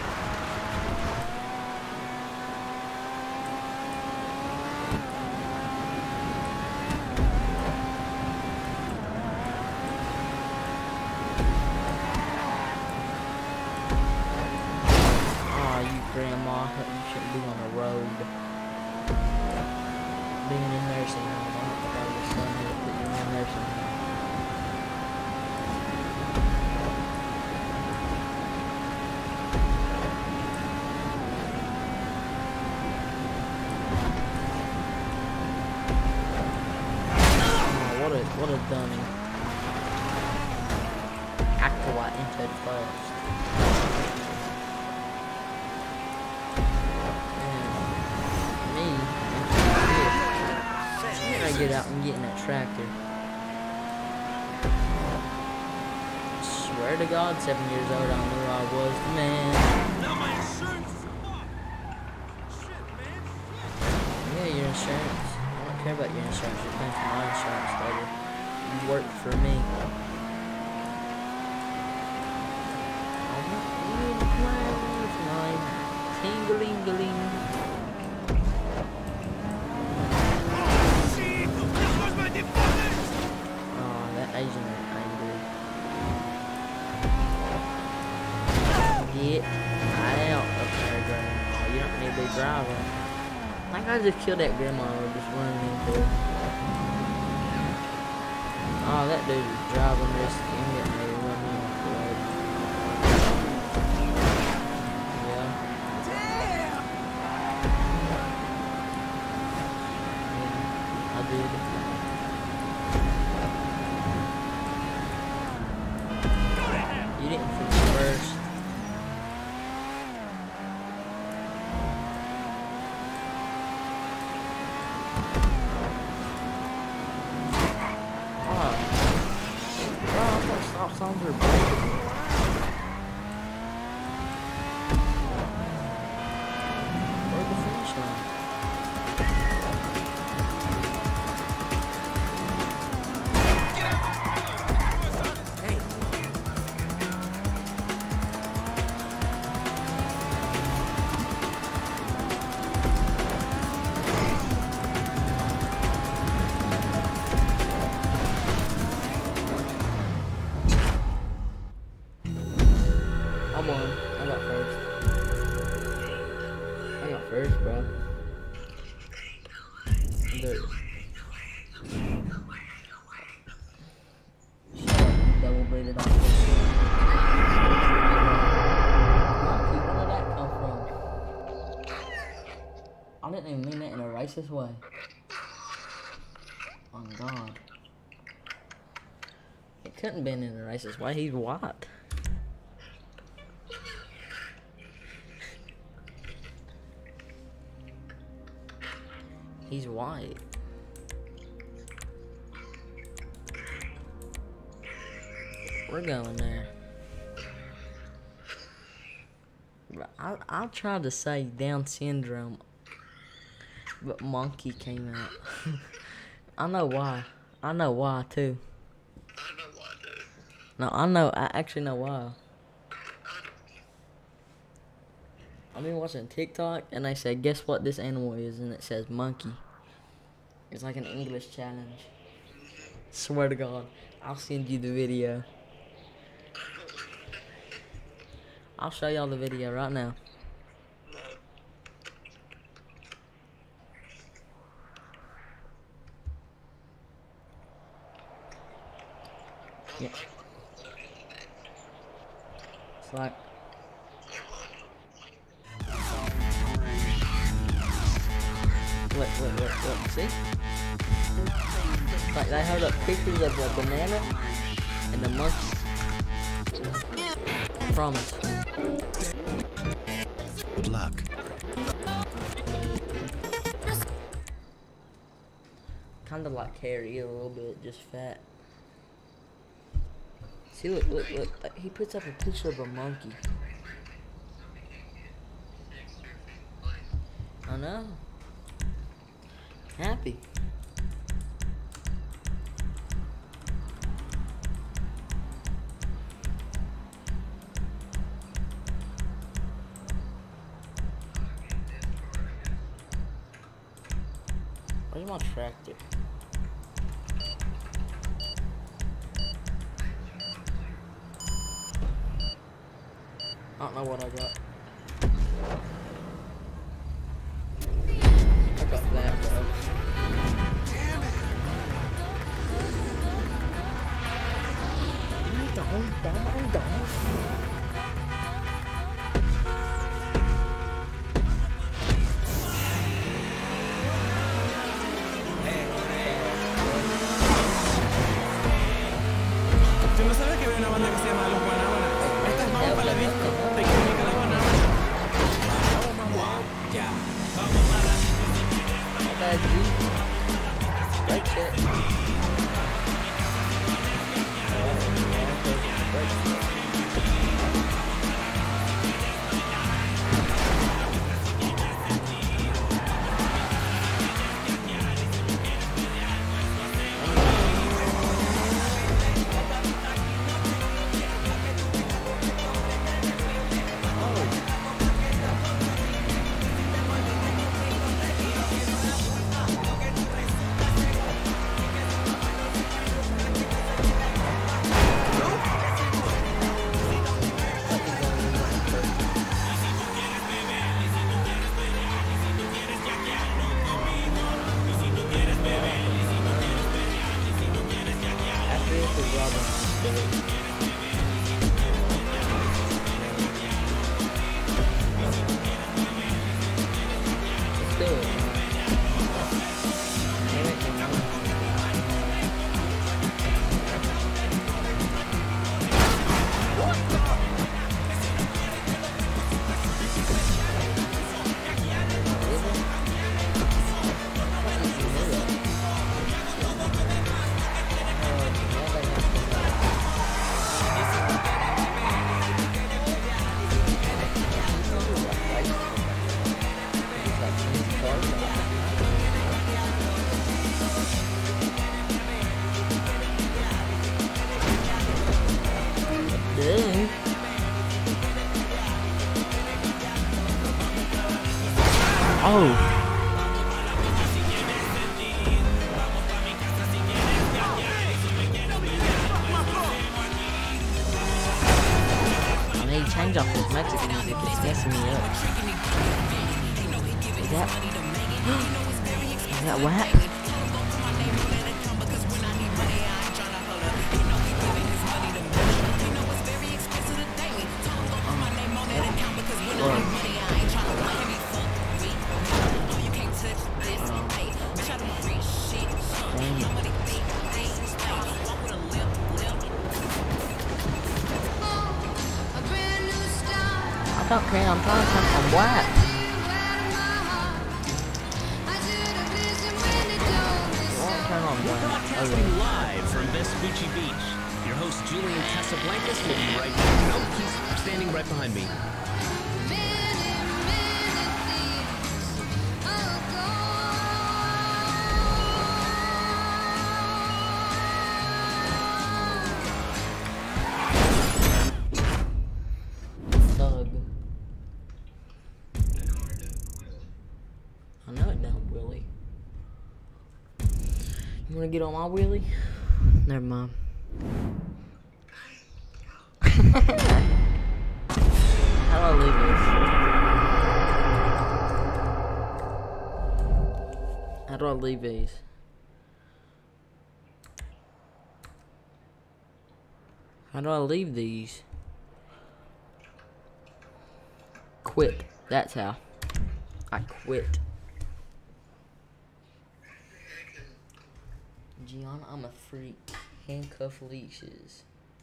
Grandma, you shouldn't be on the road. Being in nursing home, I don't think I was son here put you in nursing home. Oh, what a dummy. Act like into it first. gotta get out and get in that tractor. Swear to God, 7 years old, I knew I was the man. Yeah, your insurance. I don't care about your insurance. You're paying for my insurance, baby. You work for me. I want you to play with my ting-a-ling-a-ling. Oh, that Asian is angry. Get out of there, Grandma. You don't need to be driving. I think I just killed that grandma just running into it. Oh, that dude is driving this thing and they running into it. Yeah. I did it. You didn't finish first. Stop signs are broken. Where's the finish line? I'm on. I got first. I got first, bro. There. Shut up, double-braided off. Monkey, where did that come from? I didn't even mean that in a racist way. Oh God. It couldn't have been in a racist way. He's white. He's white. We're going there. I tried to say Down syndrome, but monkey came out. I know why. I know why too. I know why, dude. No, I know. I actually know why. I've been watching TikTok and they say, guess what this animal is? And it says monkey. It's like an English challenge. Swear to God. I'll send you the video. I'll show y'all the video right now. Yeah. It's like... Look, see? Like they hold up pictures of the banana and the monkey. I promise. Good luck. Kinda like Harry a little bit, just fat. See, look, he puts up a picture of a monkey. I know. Happy. Where's my tractor? I don't know what I got. I got that, bro. Don't. ¿Tú no sabes que hay una banda que se llama Los Guanábanas? Esta es más para la disco. Te comunica la banana. Ya. Vamos a la... Oh. I need to change off this Mexican music. It's messing me up. Is that WAP? I don't care, I'm trying to turn on WAP. Broadcasting live from Vespucci Beach. Your host Julian Casablancas will be right back. No, he's standing right behind me. I know it don't, Willie. You wanna get on my wheelie? Never mind. How do I leave these? How do I leave these? How do I leave these? Quit. That's how. I quit. Gianna, I'm a freak. Handcuff leashes.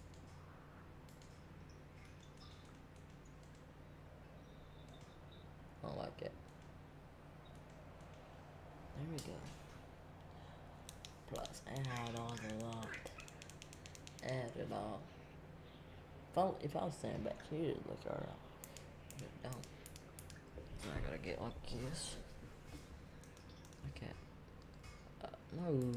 I like it. There we go. Plus, add on a lot. Add it all. If I was standing back here, it'd look alright. But it don't. So I gotta get like this. Okay. No.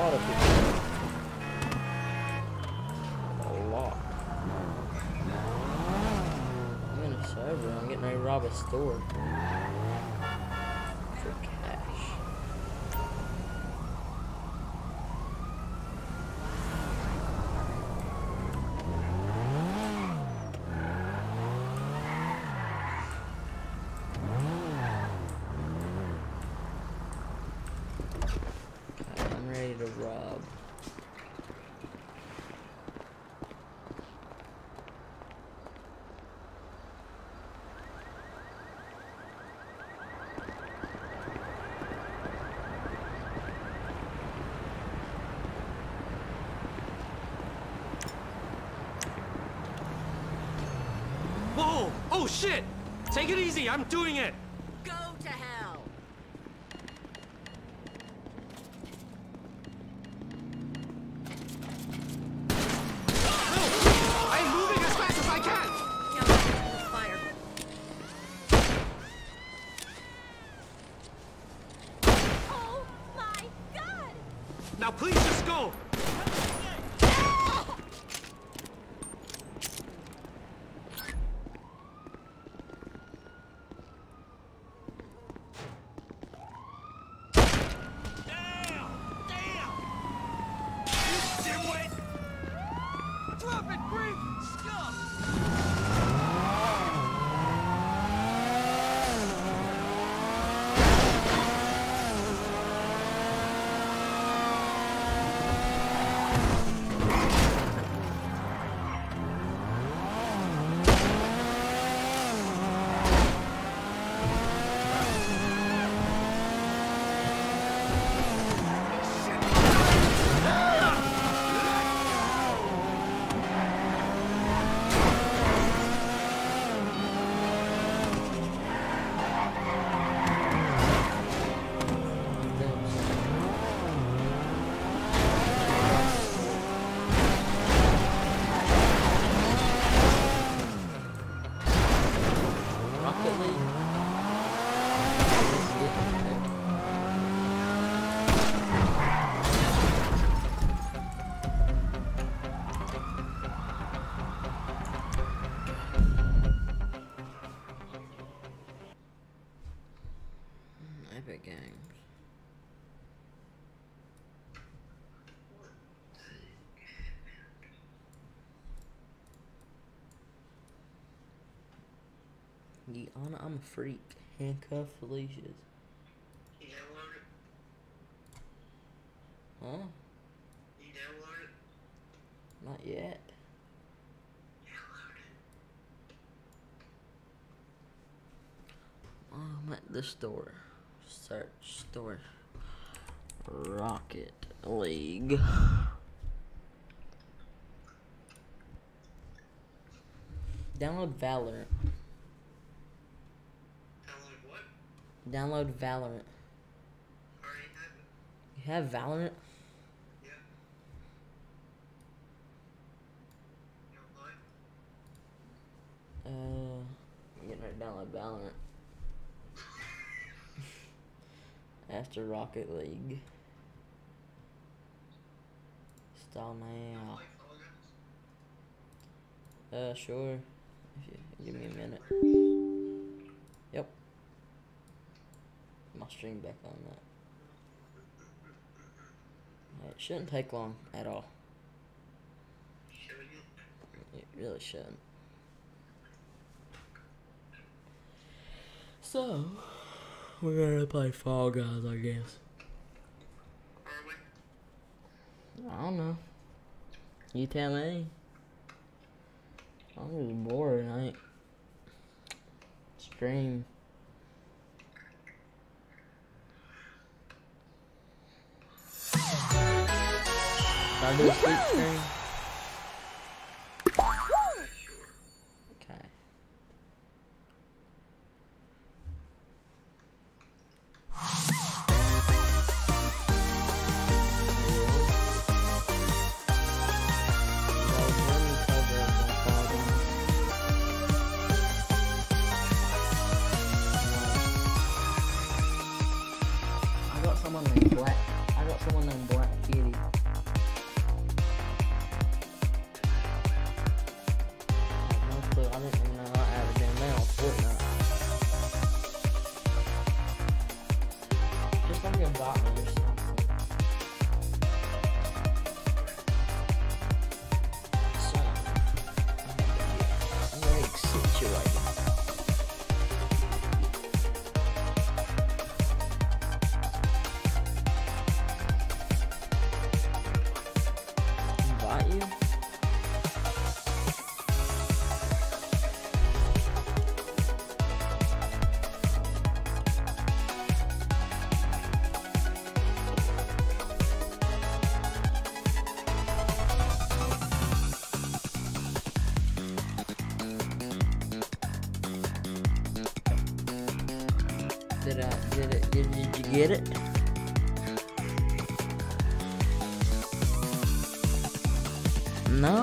lot of people. A lot. I'm in a server. I'm getting ready to rob a store. For cash. Okay, I'm ready to rob. Whoa! Oh shit! Take it easy, I'm doing it! Go to hell! I'm moving as fast as I can! Fire. Oh my god! Now please just go! Epic Games. Gianna, I'm a freak. Handcuff Felicia's. You download it? Huh? You download it? Not yet. Download it. I'm at the store. Search store. Rocket League. Download Valorant. Download what? Download Valorant. Already have it. You have Valorant? Yeah. You online? I'm getting ready to download Valorant. After Rocket League. Install now. Sure. If you give me a minute. Yep. My stream back on that. It shouldn't take long at all. It really shouldn't. So, we're gonna play Fall Guys, I guess. Are we? I don't know. You tell me. I'm just bored. I ain't stream. Should I do a sleep stream? Okay. I got someone named Black Kitty. Did you get it? No?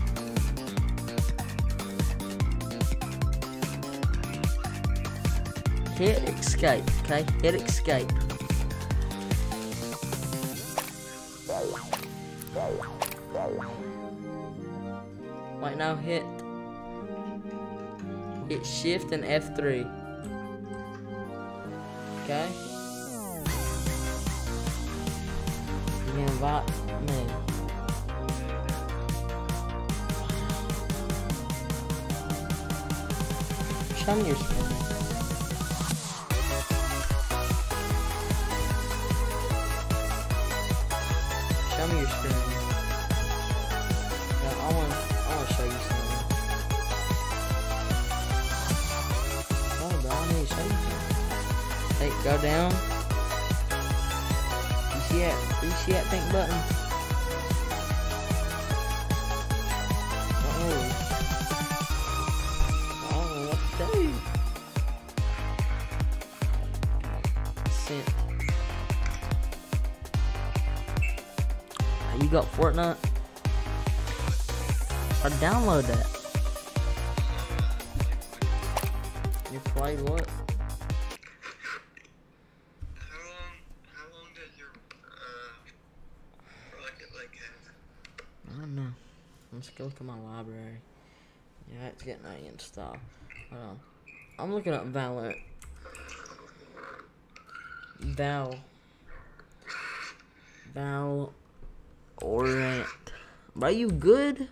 Hit escape, okay? Hit escape. Wait, now hit shift and F3. Okay? You can invite me. Show me your screen. Show me your screen. No, I want to show you something. No, but I need to show you something. Hey, go down. You see that pink button? I don't know what to do. Sent. You got Fortnite? I download that. You play what? How long does your Rocket League have? I don't know. Let's go to my library. Yeah, it's getting ready to install. Hold on. I'm looking up Valorant. Valorant. Are you good?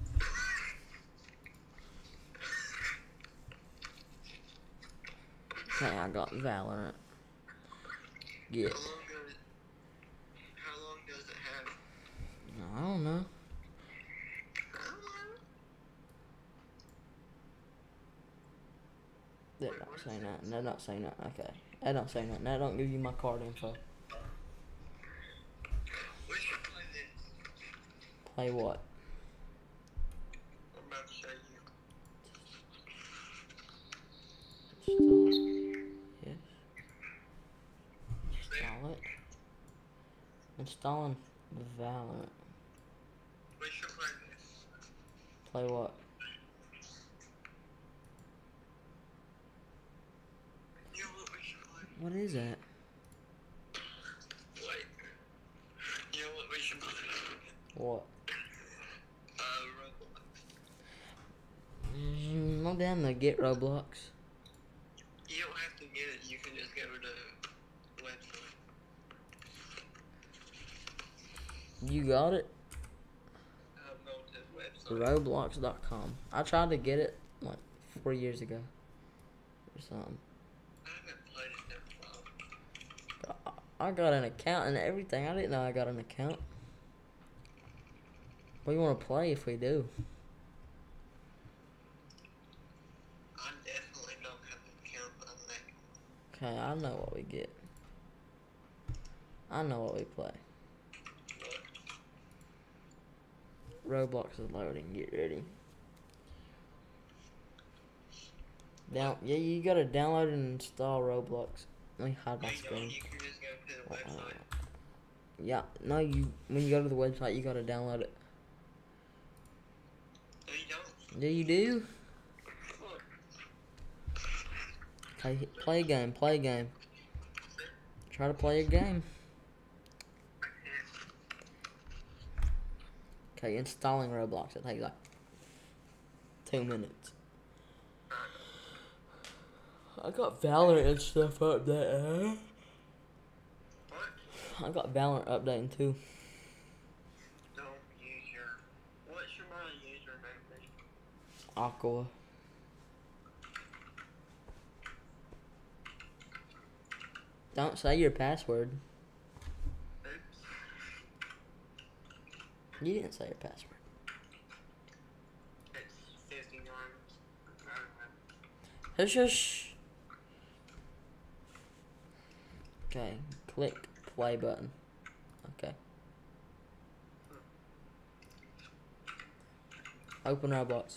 Okay, I got Valorant. Get. How long does it have? I don't know. That don't say nothing. That don't say nothing. Okay. That don't say nothing. That don't give you my card info. We should play this. Play what? I'm about to show you. Yes. Install it. Installing Valorant. We should play this. Play what? You know what we should play? What is that? Wait. You know what we should play? What? Roblox. No damn to get Roblox. You don't have to get it, you can just go to the website. You got it? Go to the website. Roblox.com. I tried to get it like 4 years ago. Or something. I haven't played it in a while. I got an account and everything. I didn't know I got an account. What do you want to play if we do? I definitely don't have an account on that. Okay, I know what we get. I know what we play. Roblox is loading. Get ready. Yeah, you gotta download and install Roblox. Let me hide my screen. You can just go to the website. Yeah, no, when you go to the website, you gotta download it. No, you don't. Yeah, you do. Okay, play a game. Play a game. Try to play a game. Okay, installing Roblox. It takes like 2 minutes. I got Valorant and stuff up there. I got Valorant updating too. Don't use your... What's your username? Aqua. Don't say your password. Oops. You didn't say your password. It's 59. Hush hush. Okay, click play button. Okay. Open Roblox.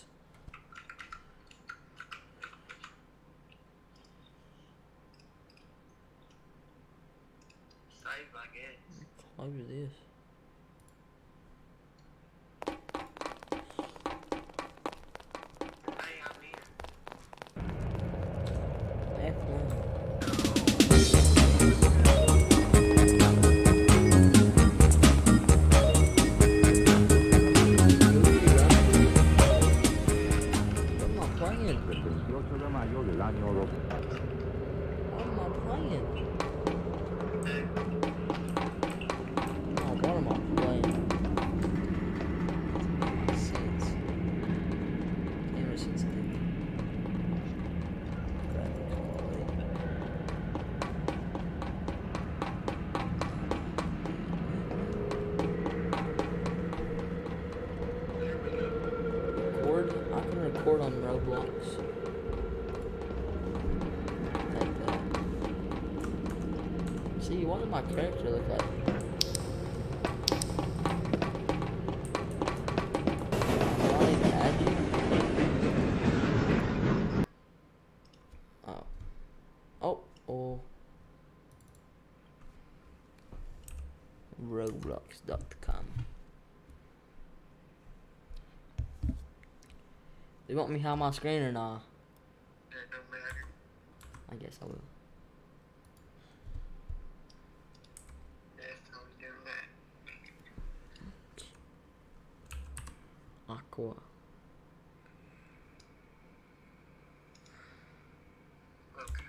record on Roblox. Take that. See, what does my character look like? Do I need to add you? Oh. Oh. Roblox.com. You want me to hide my screen or not? It don't matter. I guess I will. That's how we doing that. Aqua. Okay.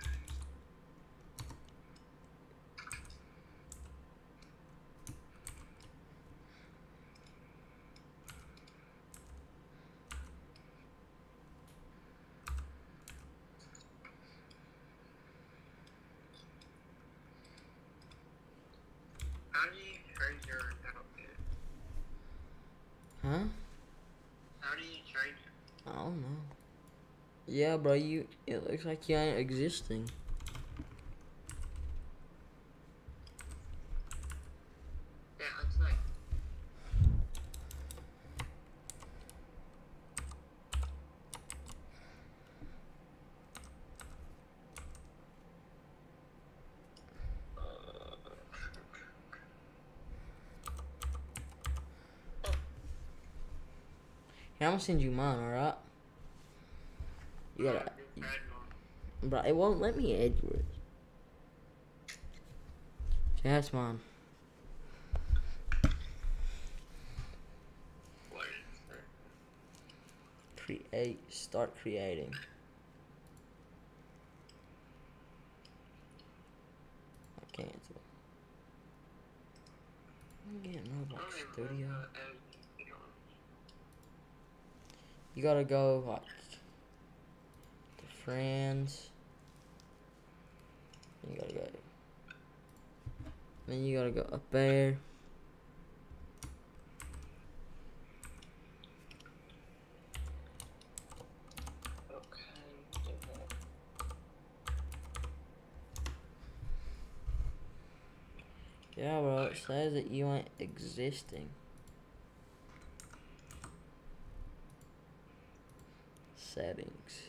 How do you trade your outfit? Huh? How do you trade it? I don't know. Yeah, bro, it looks like you ain't existing. Yeah, it's like. Here, I'm gonna send you mine, alright? You gotta. Bro, it won't let me add yours. Yeah, that's mine. What is that? Start creating. I cancel. I'm getting Roblox Studio. You gotta go like to friends. You gotta go. Then you gotta go up there. Yeah, bro, it says that you ain't existing. Settings.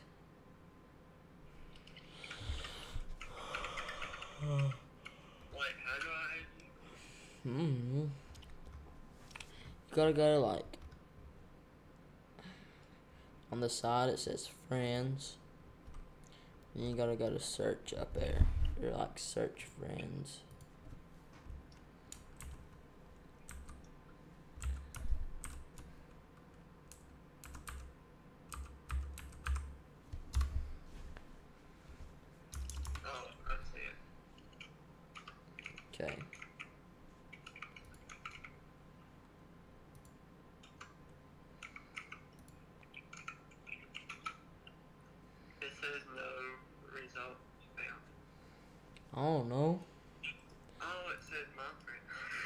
Wait, how do I add you? You gotta go to like on the side it says friends. And you gotta go to search up there. You're like search friends. Oh, I see it. Okay. It says no result found. I don't know. Oh, it said my friend.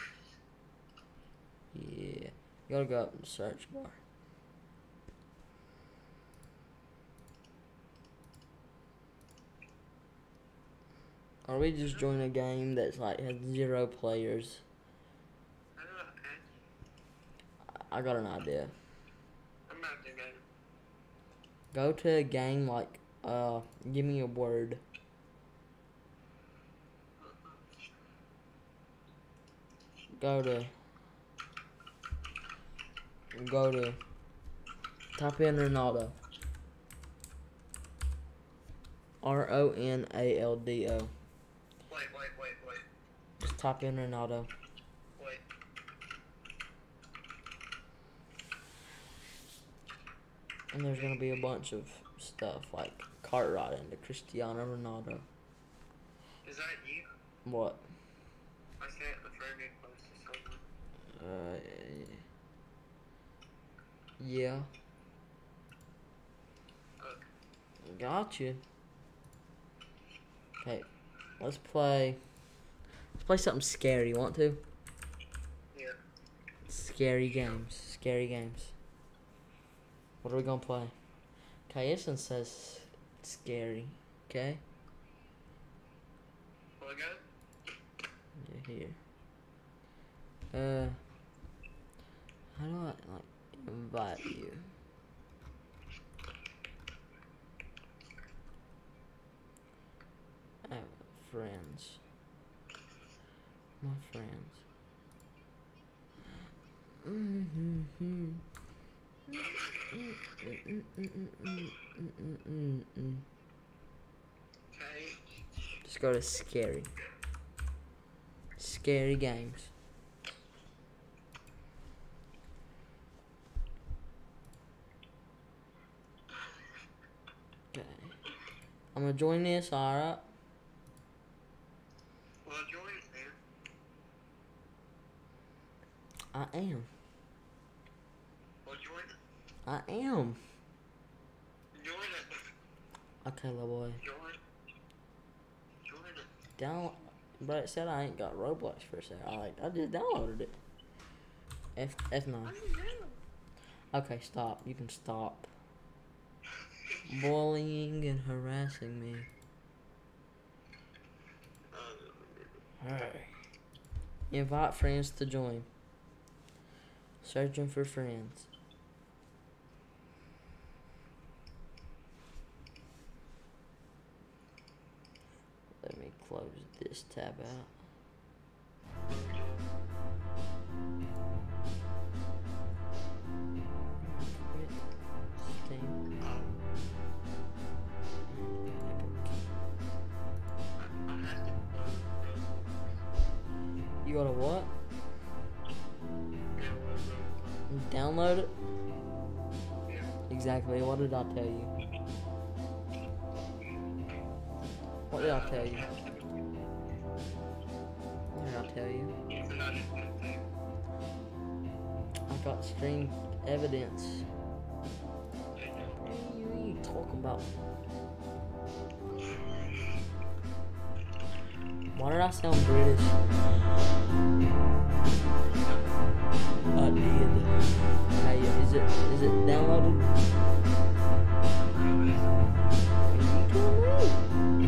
Yeah. You gotta go up in the search bar. Or we just join a game that's like has 0 players. How do I add you? I got an idea. I'm about to go. Go to a game like give me a word. Go to type in Ronaldo. Ronaldo. Wait. Just type in Ronaldo. Wait. And there's gonna be a bunch of stuff like kart riding to Cristiano Ronaldo. Is that you? What? I sent the friend request to someone. Yeah. Okay. Gotcha. Okay, let's play something scary. Want to? Yeah. Scary games. What are we gonna play? Okay, this one says scary. Okay. Well, again? Yeah, here. How do I like invite you? Friends. My friends. Just go to scary. Scary games. Okay. I'm gonna join this, alright? Well, join it, man. I am. Well, join it. I am. Join it. Okay, little boy. Join it. Join it. Down, but it said I ain't got Roblox for a second. I just downloaded it. F9. Okay, stop. You can stop bullying and harassing me. Hey. Invite friends to join. Searching for friends. Let me close this tab out. Steam. You got a what? Download it? Exactly. What did I tell you? What did I tell you? What did I tell you? I got stream evidence. What are you talking about? Why did I sound British? I did. Hey, is it downloaded? Are you kidding me?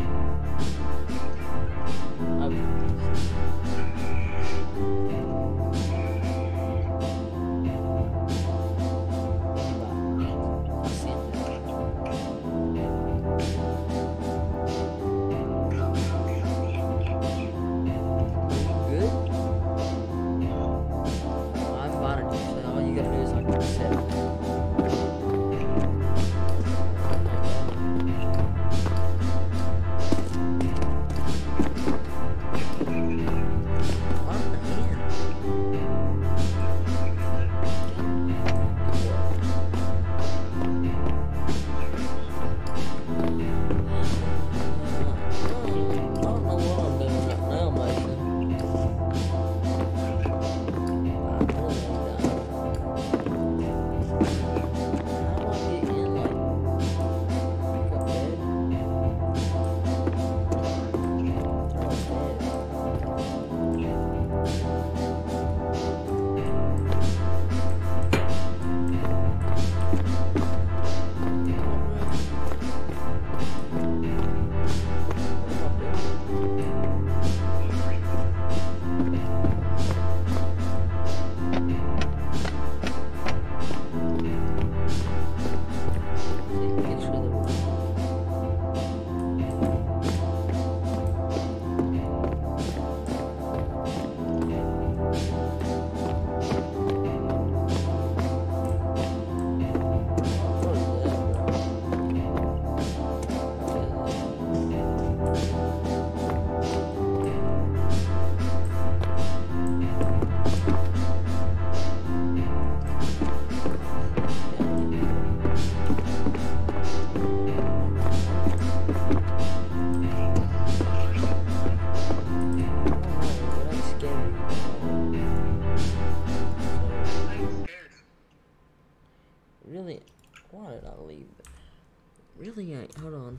Hold on.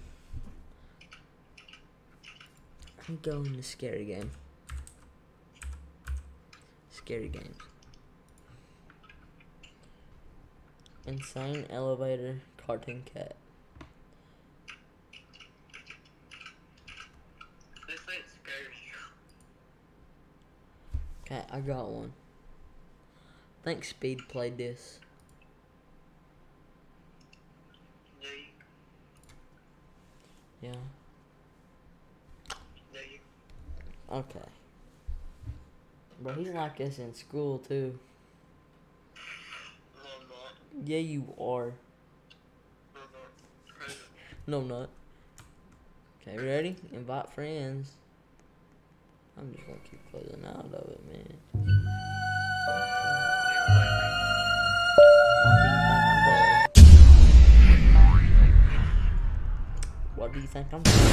I'm going to scary game. Scary games. Insane elevator cartoon cat. Okay, I got one. I think Speed played this. Yeah. Okay. But he's like this in school too. Yeah, you are. No, I'm not. Okay, ready? Invite friends. I'm just gonna keep closing out of it, man. What do you think I'm doing?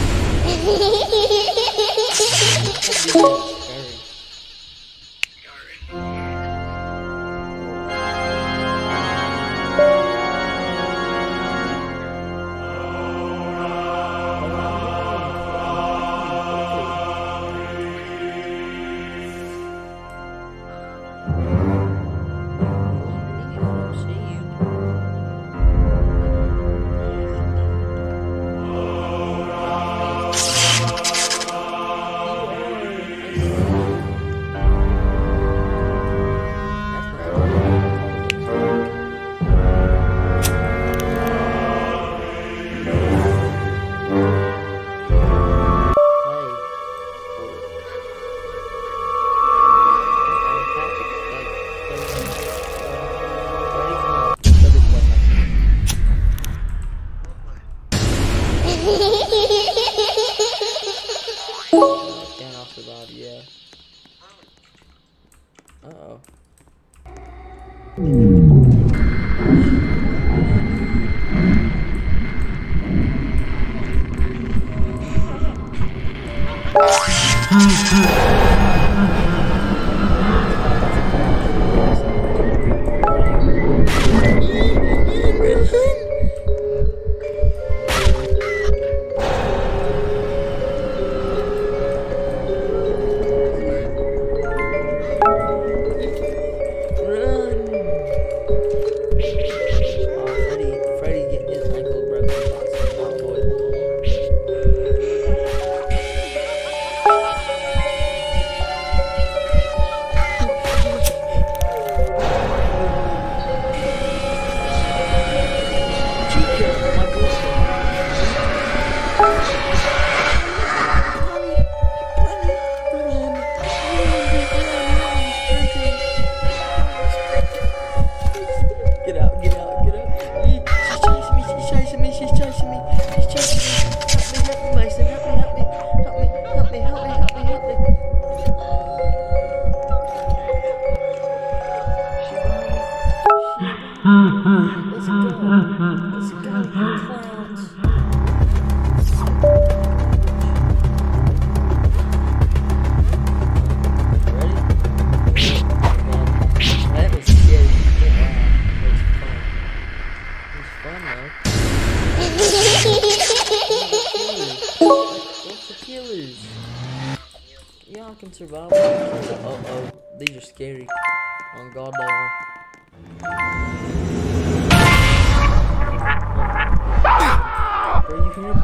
Yeah. Uh-oh. Y'all can survive. Uh-oh, these are scary. On God, they are. Are you here?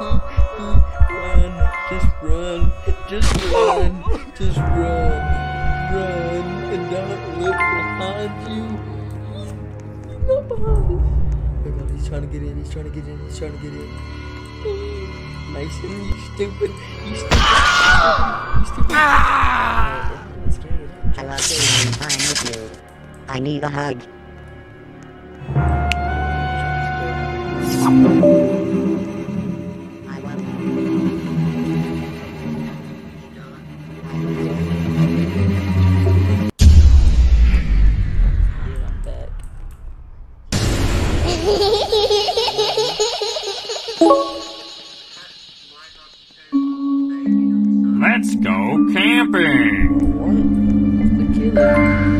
Run, just run, just run, just run, run, and don't look behind you. He's not behind us. Oh God, he's trying to get in, he's trying to get in, he's trying to get in. Mason, you stupid, you stupid, you stupid. I love spending time with you. I need a hug. I love you. Yeah, I'm back. Let's go camping. What? The killer.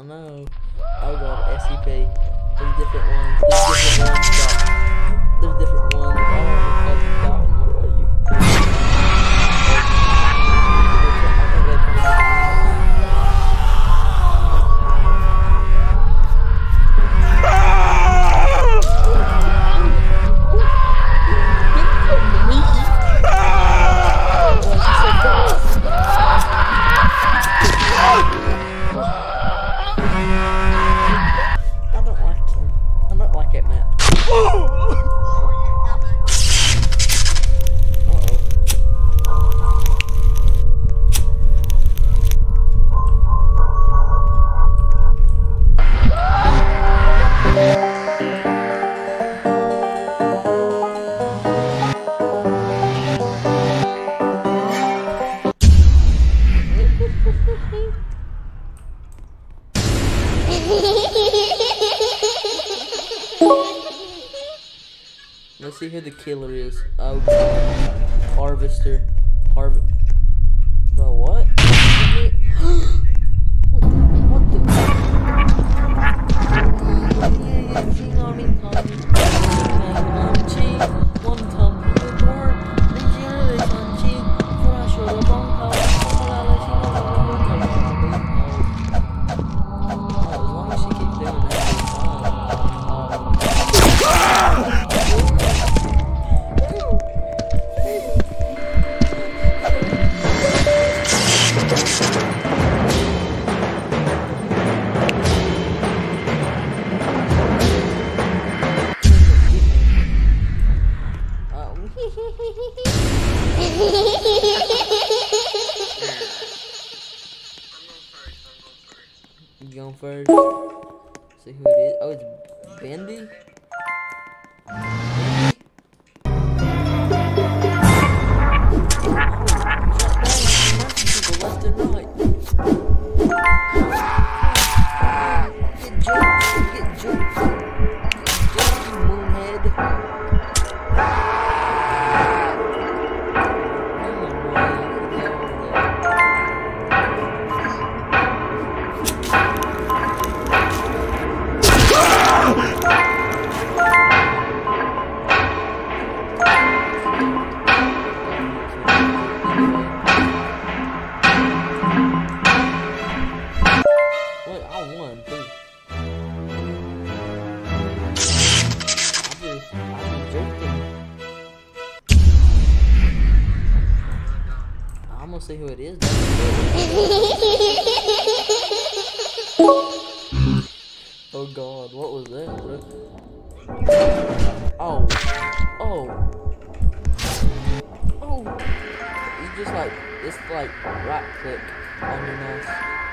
know. Oh god, SCP. There's different ones. There's different ones. Oh, my God, where are you? I think they're coming out. I don't like it, Matt. Let's see who the killer is. Oh, Harvester. Bro, what? You going first? See who it is. Oh, it's Bendy? People left and right. Get juked, you moonhead. I'm gonna see who it is. Oh god, what was that, bro? Oh. You just like, it's like right click on your mouse.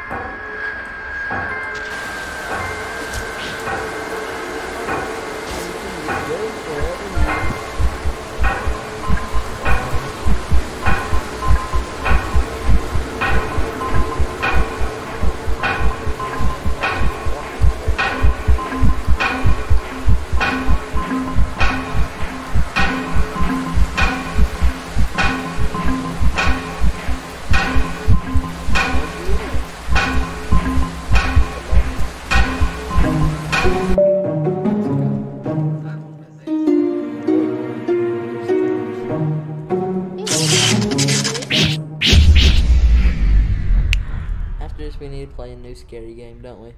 We need to play a new scary game, don't we?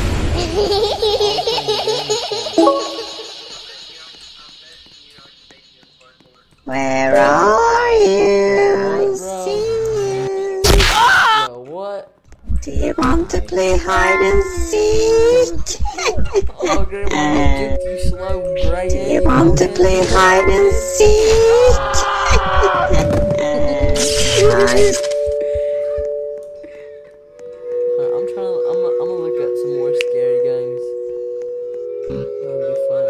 Where are you? Bro, what? Do you want to play hide and seek? Oh, Grandma, you slow gray. Do you want to play hide and seek? I'm gonna look at some more scary games. That'll be fun.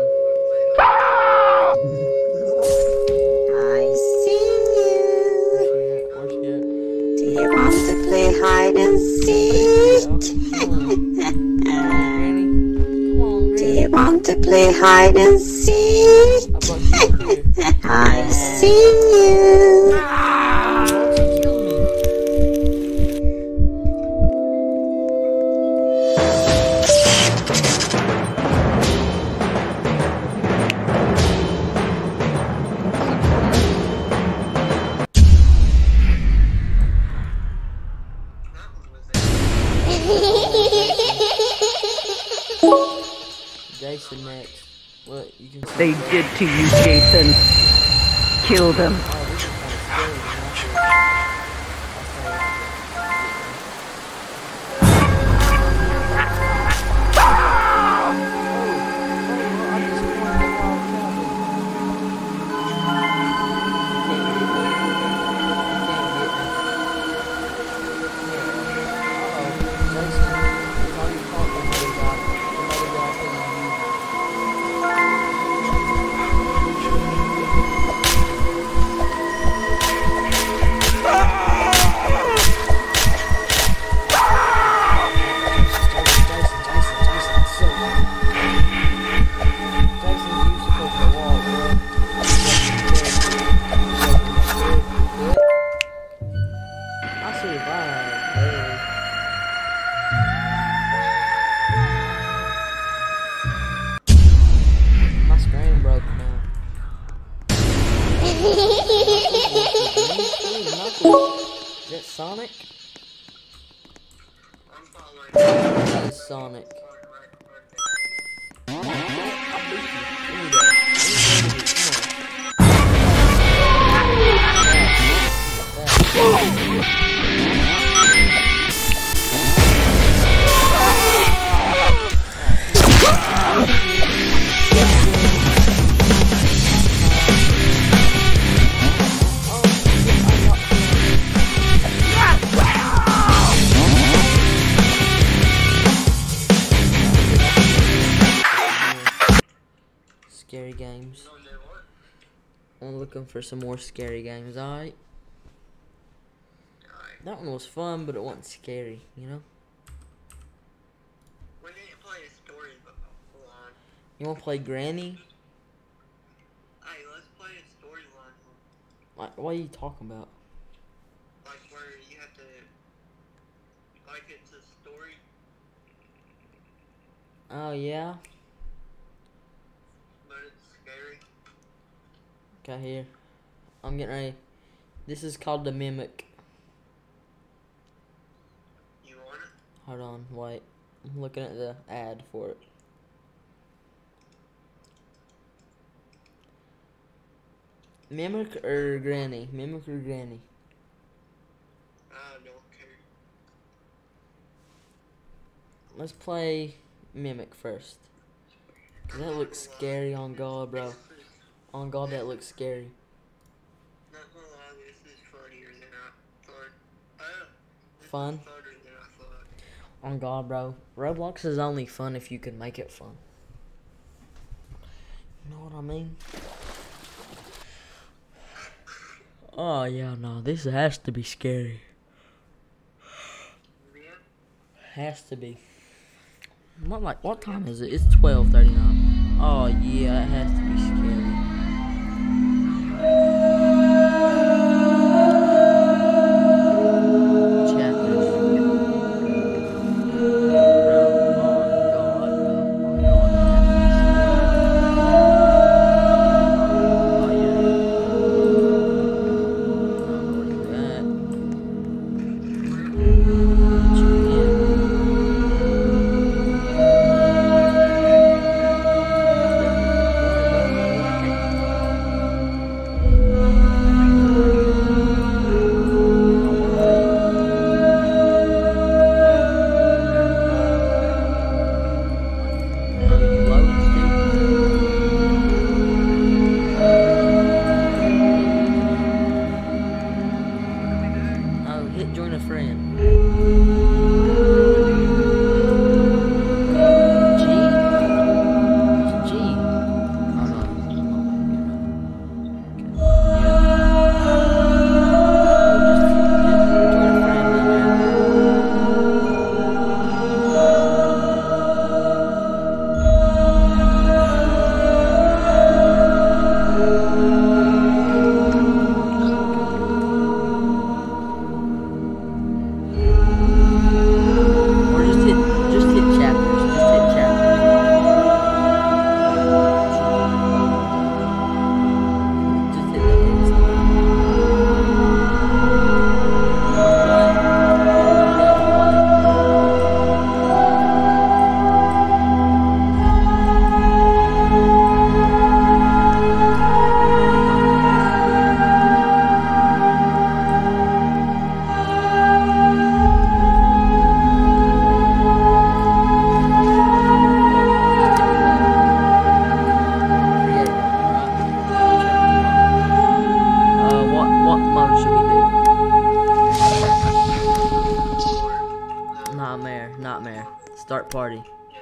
I see you. Where's she at? Do you want to play hide and seek? Come on, Granny. Do you want to play hide and seek? I see you. Jason next. Look, you can see They did to you, Jason. Kill them. Oh, this is kind of scary. My screen broke now. Is that Sonic? That is Sonic. Scary games. I'm looking for some more scary games, alright? That one was fun, but it wasn't scary, you know? We need to play a story, but hold on. You wanna play Granny? Hey, let's play a storyline. Like, what are you talking about? Like where you have to, like it's a story. Oh, yeah? But it's scary. Okay, here. I'm getting ready. This is called The Mimic. You want it? Hold on, wait. I'm looking at the ad for it. Mimic or Granny? Mimic or Granny? I don't care. Let's play Mimic first. Cause that looks scary on God, bro. On God, that looks scary. Not gonna lie, this is funnier than I thought. Fun? Funner than I thought. On God, bro. Roblox is only fun if you can make it fun. You know what I mean? Oh, yeah, no. This has to be scary. Has to be. What time is it? It's 12:39. Oh, yeah, it has to be scary. Join a friend. G? It's G. Oh no. Start party.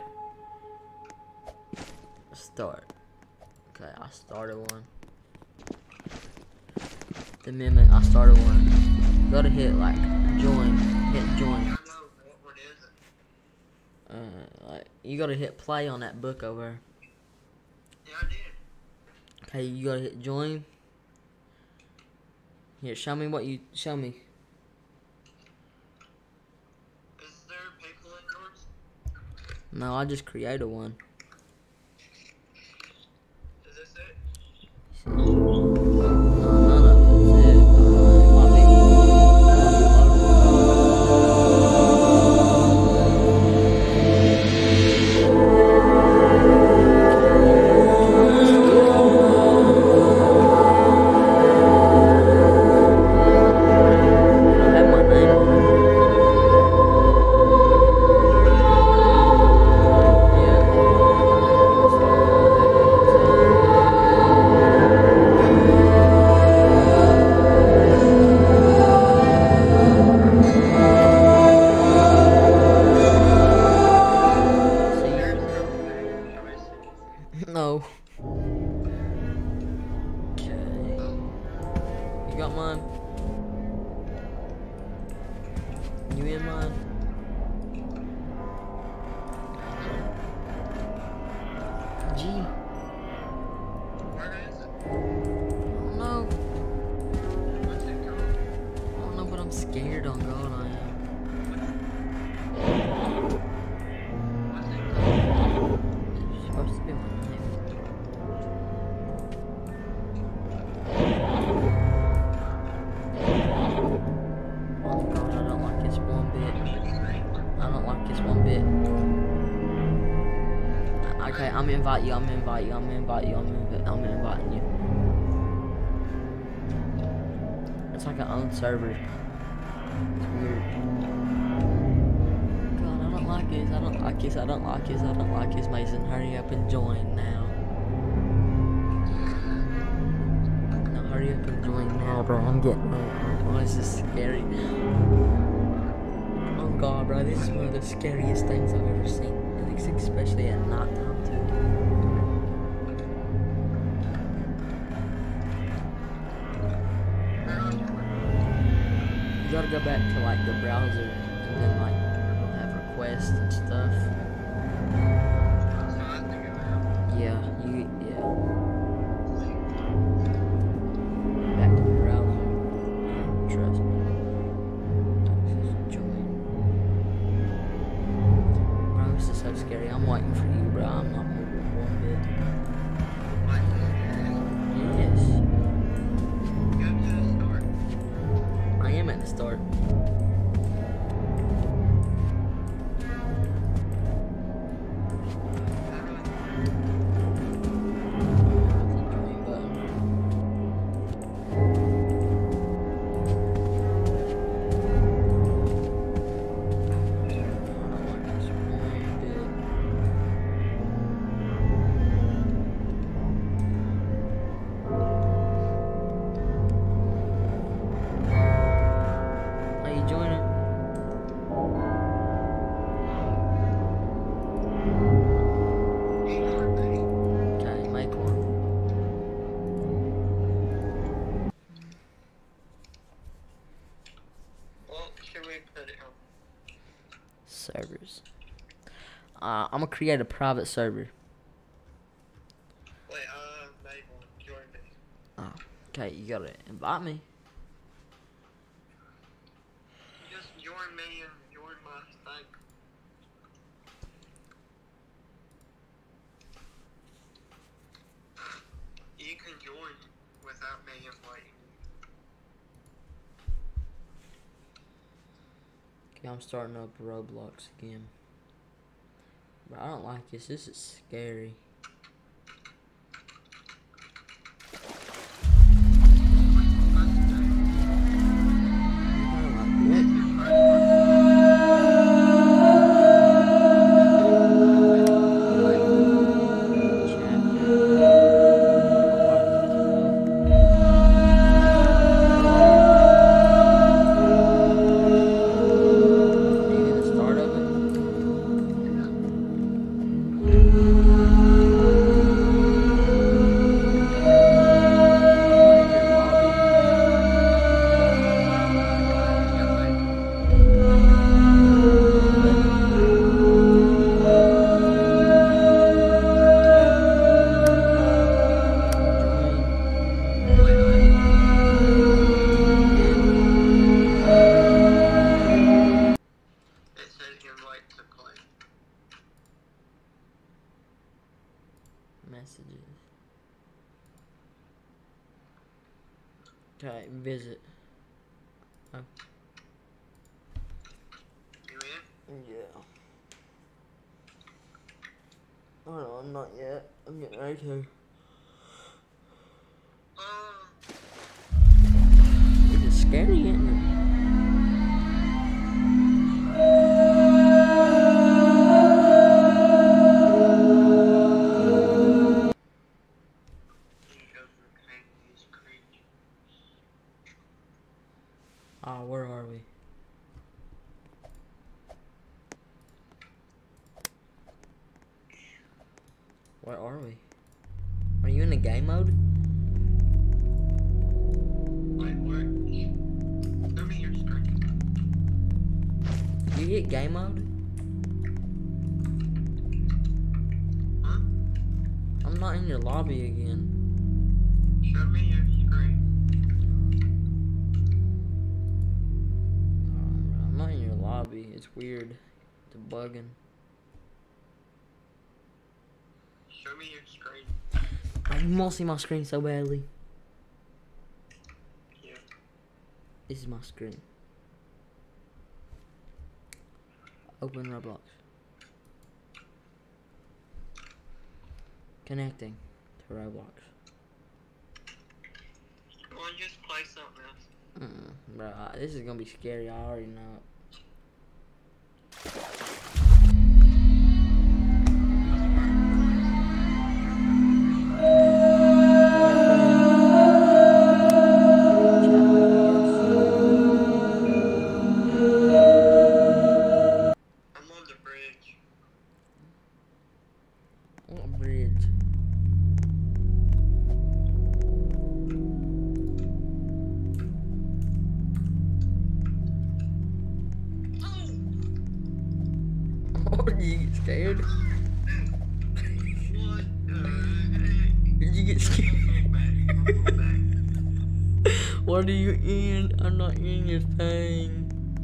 Start. Okay, I started one. The minute I started one. Gotta hit like join. Hit join. Like you gotta hit play on that book over there. Yeah, I did. Okay, you gotta hit join. Here, show me what you show me. Is there people in yours? No, I just created one. Is this it? No, none of it is it. It might be. No. Okay. You got mine? You in mine? G. Where is it? I don't know. What's it called? I don't know, but I'm scared on God I am. What's it called? It's supposed to be my name. Oh God, I don't like this one bit. I don't like this one bit. Okay, I'm inviting you, I'm inviting you, I'm inviting you, I'm inviting you. It's like an own server. It's weird. God, I don't like this, I don't like this, I don't like this, I don't like this, Mason. Hurry up and join now. Now hurry up and join now, bro. I'm getting oh, this is scary. Oh God, bro, this is one of the scariest things I've ever seen. Especially at night time too. You gotta go back to like the browser and then like have requests and stuff. Yeah, yeah. Back to the browser. Trust me. Join. Bro, this is so scary. I'm waiting for you, bro. I'm not moving one bit. Yes. Go to the store. I am at the start. Servers. I'm gonna create a private server. Wait, Mabel, join me. Oh, okay, you gotta invite me. Just join me and join my thing. You can join without me inviting you. Okay, I'm starting up Roblox again. But I don't like this. This is scary. Okay, visit. Oh. Yeah. Oh no, I'm not yet. I'm getting ready to. It's scary, isn't it? Where are we? Where are we? Are you in the game mode? Wait, what? Show me your screen. You hit game mode? Huh? I'm not in your lobby again. Show me your screen. I'm not in your lobby. It's weird. It's bugging. Show me your screen. You want to see my screen so badly. Yeah. This is my screen. Open Roblox. Connecting to Roblox. Come on, just play something else. Bro, this is gonna be scary. I already know it. I'm on the bridge. What bridge? Oh, did you get scared? What the Did you get scared? What are you in? I'm not in your thing.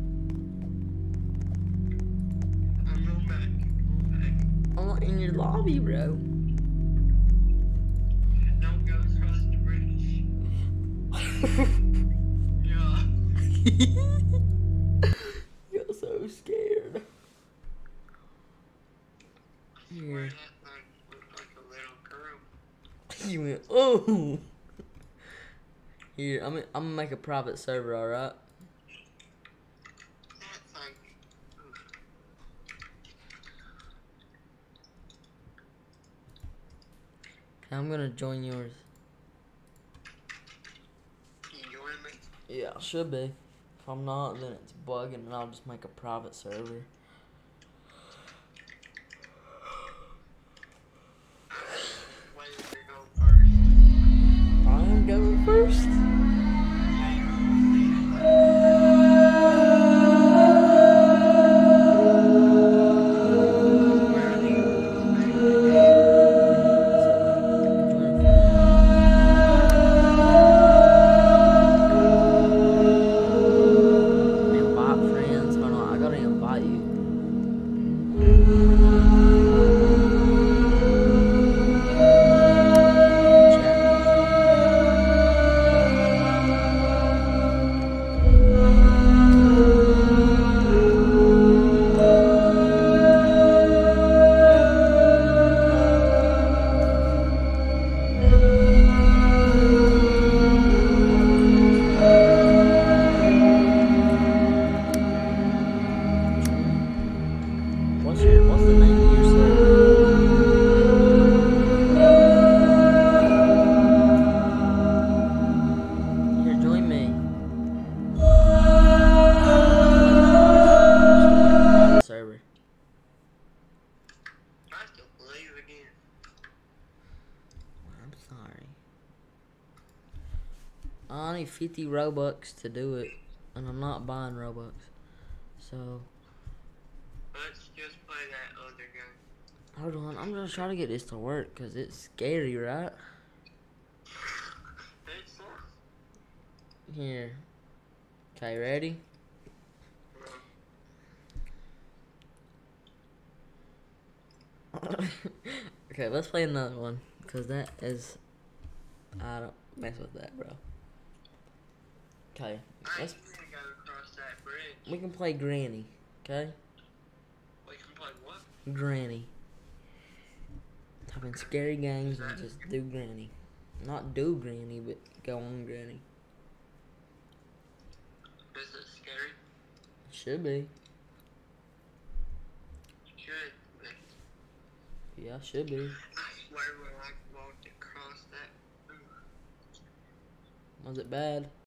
I'm not in your lobby, bro. Don't go across the bridge. Yeah. You're so scared. Swear Here. that thing looked like a little girl. You went, oh. Here, I'm gonna make a private server, alright? That's like, I'm gonna join yours. you join me? Yeah, I should be. If I'm not, then it's bugging and I'll just make a private server. Why did you go first? I'm going first. Invite friends. Hold on, I gotta invite you. What's the name of your server? Here, join me. Server. I have to leave again. I'm sorry. I need 50 Robux to do it, and I'm not buying Robux. So, Let's just play that other game. hold on. I'm gonna try to get this to work, because it's scary, right? It's fun. Here. Okay, ready? Okay, let's play another one, because that is... I don't mess with that, bro. Okay, I let's. ain't gonna go across that bridge. We can play Granny. Okay. We can play what? Granny. Type in scary games and just do Granny. Not do Granny, but go on Granny. Is it scary? Should be. Should be. Yeah, should be. I swear when I walked across that. Was it bad?